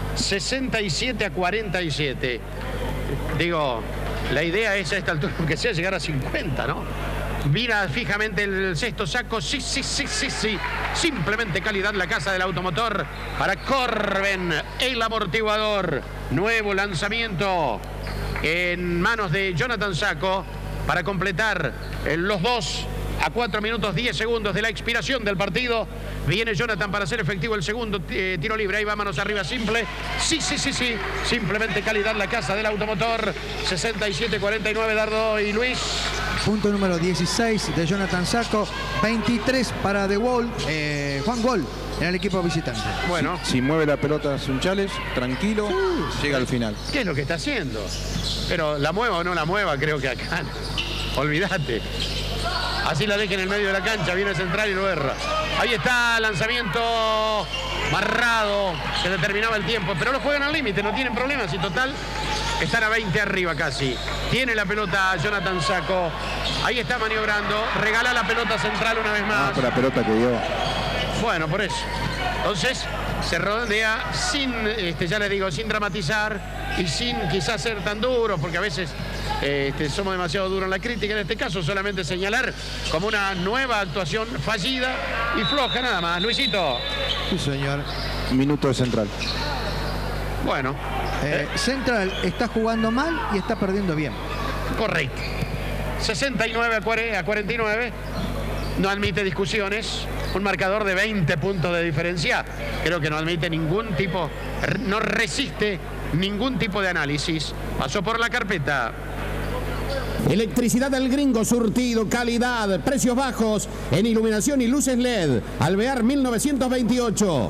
Speaker 1: 67-47. Digo, la idea es a esta altura, aunque sea llegar a 50, ¿no? Mira fijamente el sexto Sacco. Sí. Simplemente calidad, la casa del automotor para Corben, el amortiguador. Nuevo lanzamiento en manos de Jonathan Sacco para completar los dos a 4 minutos 10 segundos de la expiración del partido. Viene Jonathan para hacer efectivo el segundo tiro libre. Ahí va, manos arriba, simple. Sí. Simplemente calidad, la casa del automotor. 67-49, Dardo y Luis.
Speaker 2: Punto número 16 de Jonathan Sacco. 23 para Juan Wall en el equipo visitante.
Speaker 1: Bueno.
Speaker 3: Si mueve la pelota Sunchales, tranquilo, llega al final.
Speaker 1: ¿Qué es lo que está haciendo? Pero la mueva o no la mueva, creo que acá. Olvídate. Así la deja en el medio de la cancha, viene Central y lo erra. Ahí está, lanzamiento marrado, se determinaba el tiempo, pero lo juegan al límite, no tienen problemas y total están a 20 arriba casi. Tiene la pelota Jonathan Sacco, ahí está maniobrando, regala la pelota Central una vez más.
Speaker 3: La pelota que dio.
Speaker 1: Bueno, por eso. Entonces se rodea sin, ya les digo, sin dramatizar y sin quizás ser tan duros, porque a veces somos demasiado duros en la crítica. En este caso solamente señalar como una nueva actuación fallida y floja nada más. Luisito.
Speaker 2: Sí, señor.
Speaker 3: Minuto de Central.
Speaker 1: Bueno.
Speaker 2: Central está jugando mal y está perdiendo bien.
Speaker 1: Correcto. 69-49. No admite discusiones. Un marcador de 20 puntos de diferencia. Creo que no admite ningún tipo, no resiste ningún tipo de análisis. Pasó por la carpeta.
Speaker 4: Electricidad del Gringo, surtido, calidad, precios bajos en iluminación y luces LED. Alvear 1928.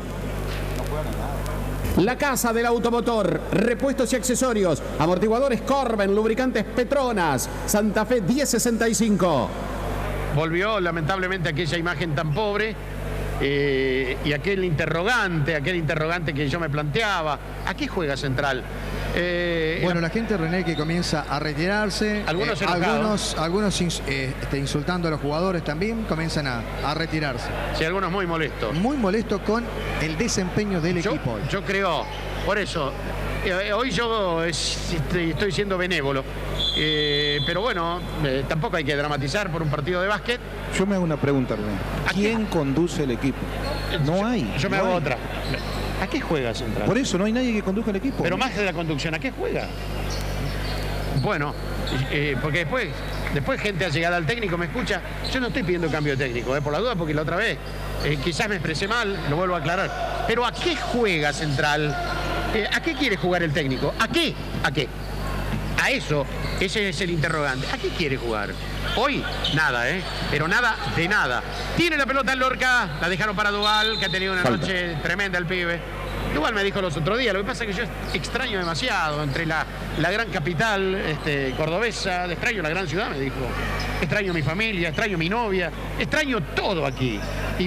Speaker 4: La Casa del Automotor, repuestos y accesorios, amortiguadores Corben, lubricantes Petronas, Santa Fe 1065.
Speaker 1: Volvió lamentablemente aquella imagen tan pobre y aquel interrogante que yo me planteaba. ¿A qué juega Central?
Speaker 2: Bueno, la gente, René, que comienza a retirarse. Algunos insultando a los jugadores también comienzan a retirarse.
Speaker 1: Sí, algunos muy molestos.
Speaker 2: Muy molestos con el desempeño del equipo.
Speaker 1: Yo creo, por eso, hoy yo estoy siendo benévolo. Pero bueno, tampoco hay que dramatizar por un partido de básquet.
Speaker 3: Yo me hago una pregunta, René. ¿Quién conduce el equipo? No hay.
Speaker 1: Yo me hago otra. ¿A qué juega Central?
Speaker 3: Por eso no hay nadie que conduzca el equipo.
Speaker 1: Pero más de la conducción, ¿a qué juega? Bueno, porque después gente allegada al técnico me escucha. Yo no estoy pidiendo cambio de técnico, por la duda, porque la otra vez quizás me expresé mal, lo vuelvo a aclarar. Pero ¿a qué juega Central? ¿A qué quiere jugar el técnico? ¿A qué? ¿A qué? A eso, ese es el interrogante. ¿A qué quiere jugar? Hoy, nada, pero nada de nada. Tiene la pelota en Lorca, la dejaron para Duval, que ha tenido una noche tremenda el pibe. Duval me dijo los otros días, lo que pasa es que yo extraño demasiado entre la gran capital cordobesa, extraño la gran ciudad, me dijo. Extraño mi familia, extraño mi novia, extraño todo aquí.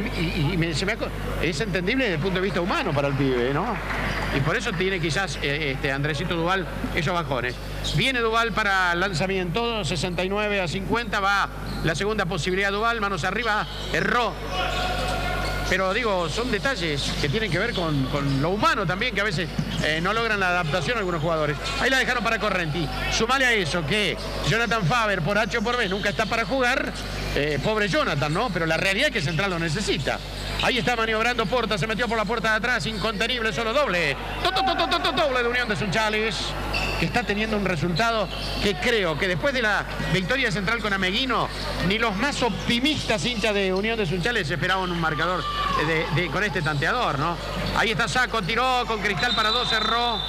Speaker 1: Es entendible desde el punto de vista humano para el pibe, ¿no? Y por eso tiene quizás Andresito Duval esos bajones. Viene Duval para lanzamiento, 69-50, va la segunda posibilidad Duval, manos arriba, erró. Pero digo, son detalles que tienen que ver con lo humano también, que a veces no logran la adaptación algunos jugadores. Ahí la dejaron para Correnti. Sumale a eso que Jonathan Faber, por H o por B, nunca está para jugar. Pobre Jonathan, ¿no? Pero la realidad es que Central lo necesita. Ahí está maniobrando Porta, se metió por la puerta de atrás, incontenible, solo doble. Doble de Unión de Sunchales, que está teniendo un resultado que creo que después de la victoria Central con Ameguino, ni los más optimistas hinchas de Unión de Sunchales esperaban un marcador con este tanteador, ¿no? Ahí está Saco, tiró con Cristal para 2, cerró.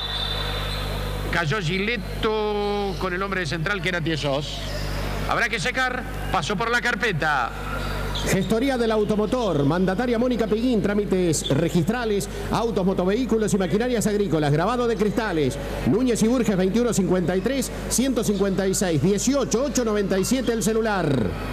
Speaker 1: Cayó Giletto con el hombre de Central que era Tiesos. Habrá que secar, pasó por la carpeta.
Speaker 4: Gestoría del Automotor, mandataria Mónica Peguín, trámites registrales, autos, motovehículos y maquinarias agrícolas, grabado de cristales. Núñez y Burges 2153 156 18 897 el celular.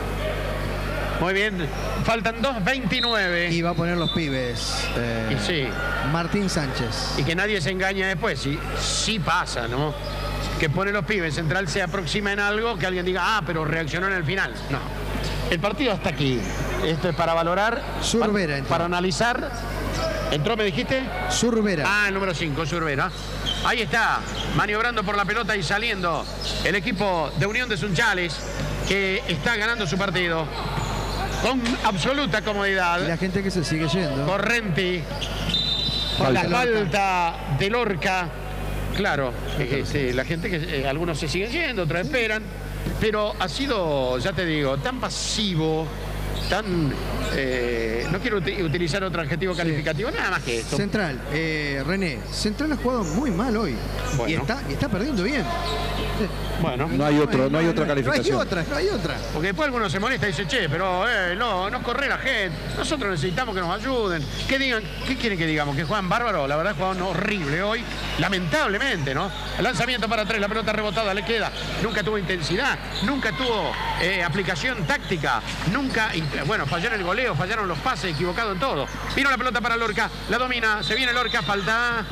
Speaker 1: Muy bien, faltan 2:29.
Speaker 2: Y va a poner los pibes.
Speaker 1: Y sí.
Speaker 2: Martín Sánchez.
Speaker 1: Y que nadie se engañe después, sí pasa, ¿no? Que pone los pibes, Central se aproxima en algo, que alguien diga, pero reaccionó en el final. No. El partido hasta aquí. Esto es para valorar.
Speaker 2: Zurbera.
Speaker 1: Para analizar. ¿Entró, me dijiste?
Speaker 2: Zurbera.
Speaker 1: El número 5, Zurbera. Ahí está, maniobrando por la pelota y saliendo el equipo de Unión de Sunchales, que está ganando su partido con absoluta comodidad.
Speaker 2: Y la gente que se sigue yendo.
Speaker 1: Correnti. Con la falta de Lorca. Claro, la gente que algunos se siguen yendo, otros esperan. Pero ha sido, ya te digo, tan pasivo, tan... no quiero utilizar otro adjetivo calificativo, nada más que esto.
Speaker 2: Central, René, Central ha jugado muy mal hoy. Bueno. Y está perdiendo bien.
Speaker 3: Bueno, no hay otra calificación.
Speaker 2: No hay otra.
Speaker 1: Porque después algunos se molesta y dicen, che, pero no corre la gente. Nosotros necesitamos que nos ayuden. Que digan, ¿qué quieren que digamos? ¿Que juegan bárbaro? La verdad juegan horrible hoy, lamentablemente, ¿no? El lanzamiento para 3, la pelota rebotada, le queda. Nunca tuvo intensidad, nunca tuvo aplicación táctica, nunca, bueno, fallaron el goleo, fallaron los pases, equivocado en todo. Vino la pelota para Lorca, la domina, se viene Lorca, falta...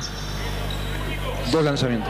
Speaker 3: 2 lanzamientos.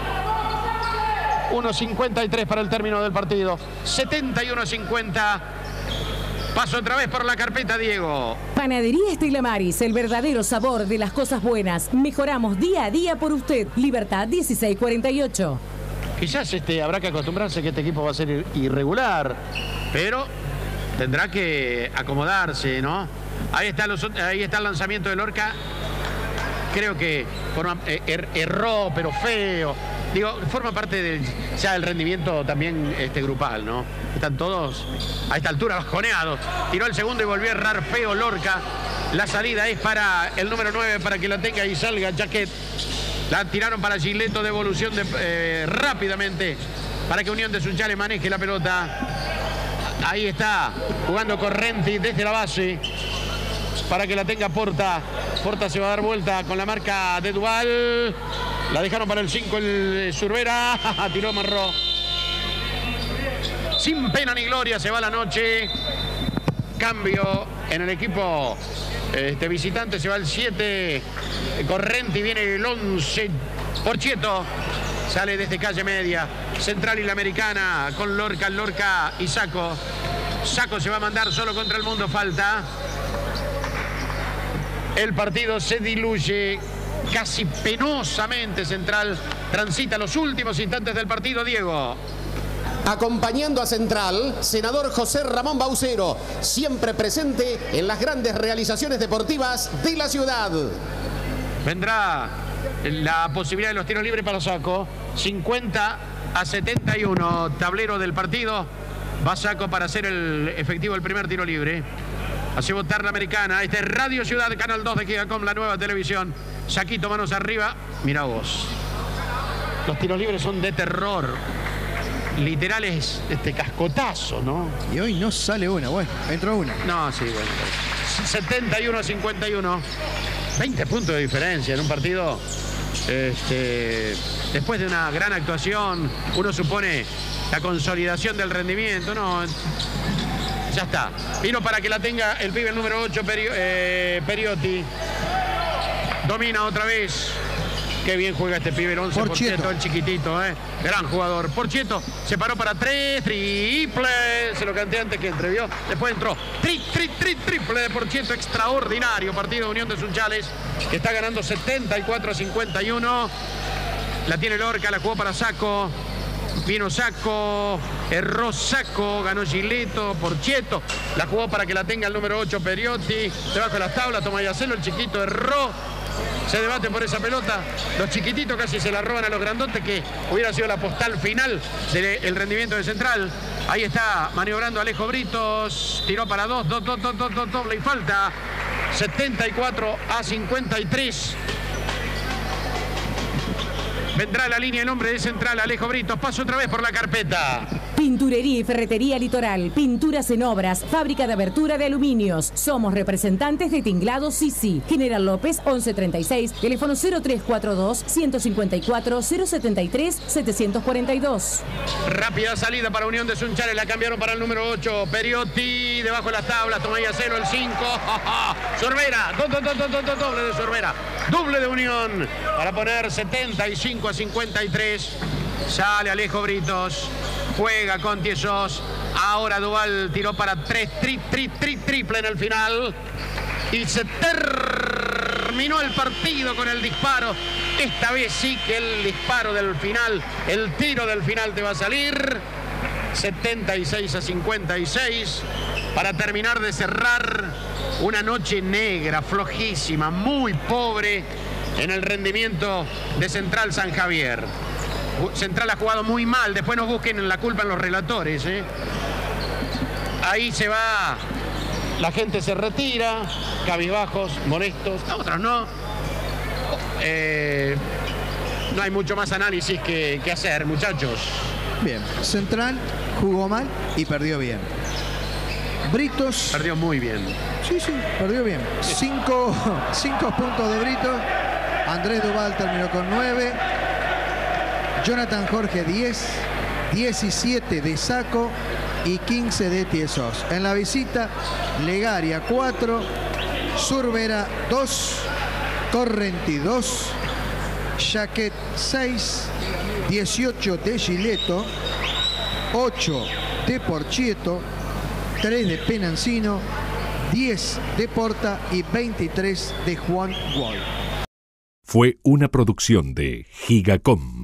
Speaker 1: 1:53 para el término del partido. 71:50. Paso otra vez por la carpeta, Diego.
Speaker 5: Panadería Estela Maris, el verdadero sabor de las cosas buenas. Mejoramos día a día por usted. Libertad 1648.
Speaker 1: Quizás habrá que acostumbrarse que este equipo va a ser irregular, pero tendrá que acomodarse, ¿no? Ahí está el lanzamiento de Lorca. Creo que erró, pero feo. Digo, forma parte del rendimiento también grupal, ¿no? Están todos a esta altura bajoneados. Tiró el segundo y volvió a errar feo Lorca. La salida es para el número 9 para que la tenga y salga Jaquet. La tiraron para Gileto, devolución rápidamente para que Unión de Sunchales maneje la pelota. Ahí está jugando Correnti desde la base para que la tenga Porta. Porta se va a dar vuelta con la marca de Duval. La dejaron para el 5 el Zurbera. Tiró Marró. Sin pena ni gloria se va la noche. Cambio en el equipo visitante. Se va el 7 Correnti. Viene el 11 Porchieto. Sale desde calle media. Central y la Americana con Lorca. Lorca y Saco. Saco se va a mandar solo contra el mundo. Falta. El partido se diluye casi penosamente. Central transita los últimos instantes del partido. Diego.
Speaker 4: Acompañando a Central, senador José Ramón Baucero, siempre presente en las grandes realizaciones deportivas de la ciudad. Vendrá
Speaker 1: la posibilidad de los tiros libres para Saco. 50-71, tablero del partido. Va Saco para hacer el efectivo el primer tiro libre. Hace votar la Americana. Este es Radio Ciudad, Canal 2 de Gigacom, la nueva televisión. Saquito, manos arriba. Mira vos. Los tiros libres son de terror. Literales, cascotazo, ¿no?
Speaker 2: Y hoy no sale una. Bueno, entró una.
Speaker 1: No, sí, bueno. 71-51. 20 puntos de diferencia en un partido. Después de una gran actuación, uno supone la consolidación del rendimiento. No, ya está. Vino para que la tenga el pibe, el número 8, Periotti. Domina otra vez. Qué bien juega este pibe, el 11 Porchieto, el chiquitito, gran jugador. Porchieto se paró para 3, triple. Se lo canté antes que entre, ¿vio? Después entró triple de Porchieto, extraordinario partido de Unión de Sunchales, que está ganando 74-51. La tiene Lorca, la jugó para Saco. Vino Saco, erró Saco, ganó Gileto, Porchieto. La jugó para que la tenga el número 8, Periotti. Debajo de las tablas, toma Yacelo, el chiquito erró. Se debate por esa pelota. Los chiquititos casi se la roban a los grandotes, que hubiera sido la postal final del rendimiento de Central. Ahí está maniobrando Alejo Britos. Tiró para 2, doble y falta. 74-53. Vendrá la línea el hombre de Central, Alejo Britos. Paso otra vez por la carpeta.
Speaker 5: Pinturería y ferretería Litoral. Pinturas en obras. Fábrica de abertura de aluminios. Somos representantes de Tinglados Sisi. General López 1136. Teléfono 0342-154-073-742.
Speaker 1: Rápida salida para Unión de Sunchales. La cambiaron para el número 8. Periotti. Debajo de las tablas. Tomaya Cero, el 5. Sorbera. Doble de Sorbera. Doble de Unión. Para poner 75-53. Sale Alejo Britos. Juega con Tiesos. Ahora Duval tiró para 3, triple en el final. Y se terminó el partido con el disparo. Esta vez sí que el disparo del final, el tiro del final te va a salir. 76-56. Para terminar de cerrar una noche negra, flojísima, muy pobre en el rendimiento de Central San Javier. Central ha jugado muy mal, después no busquen la culpa en los relatores. Ahí se va, la gente se retira, cabizbajos, molestos, otros no. No hay mucho más análisis que hacer, muchachos.
Speaker 2: Bien, Central jugó mal y perdió bien. Britos...
Speaker 1: Perdió muy bien.
Speaker 2: Sí, perdió bien. 5 puntos de Britos. Andrés Duval terminó con 9. Jonathan Jorge 10, 17 de Saco y 15 de Tiesos. En la visita, Legaria 4, Zurbera 2, Correnti 2, Jaquet 6, 18 de Gileto, 8 de Porchieto, 3 de Penancino, 10 de Porta y 23 de Juan Wall.
Speaker 6: Fue una producción de Gigacom.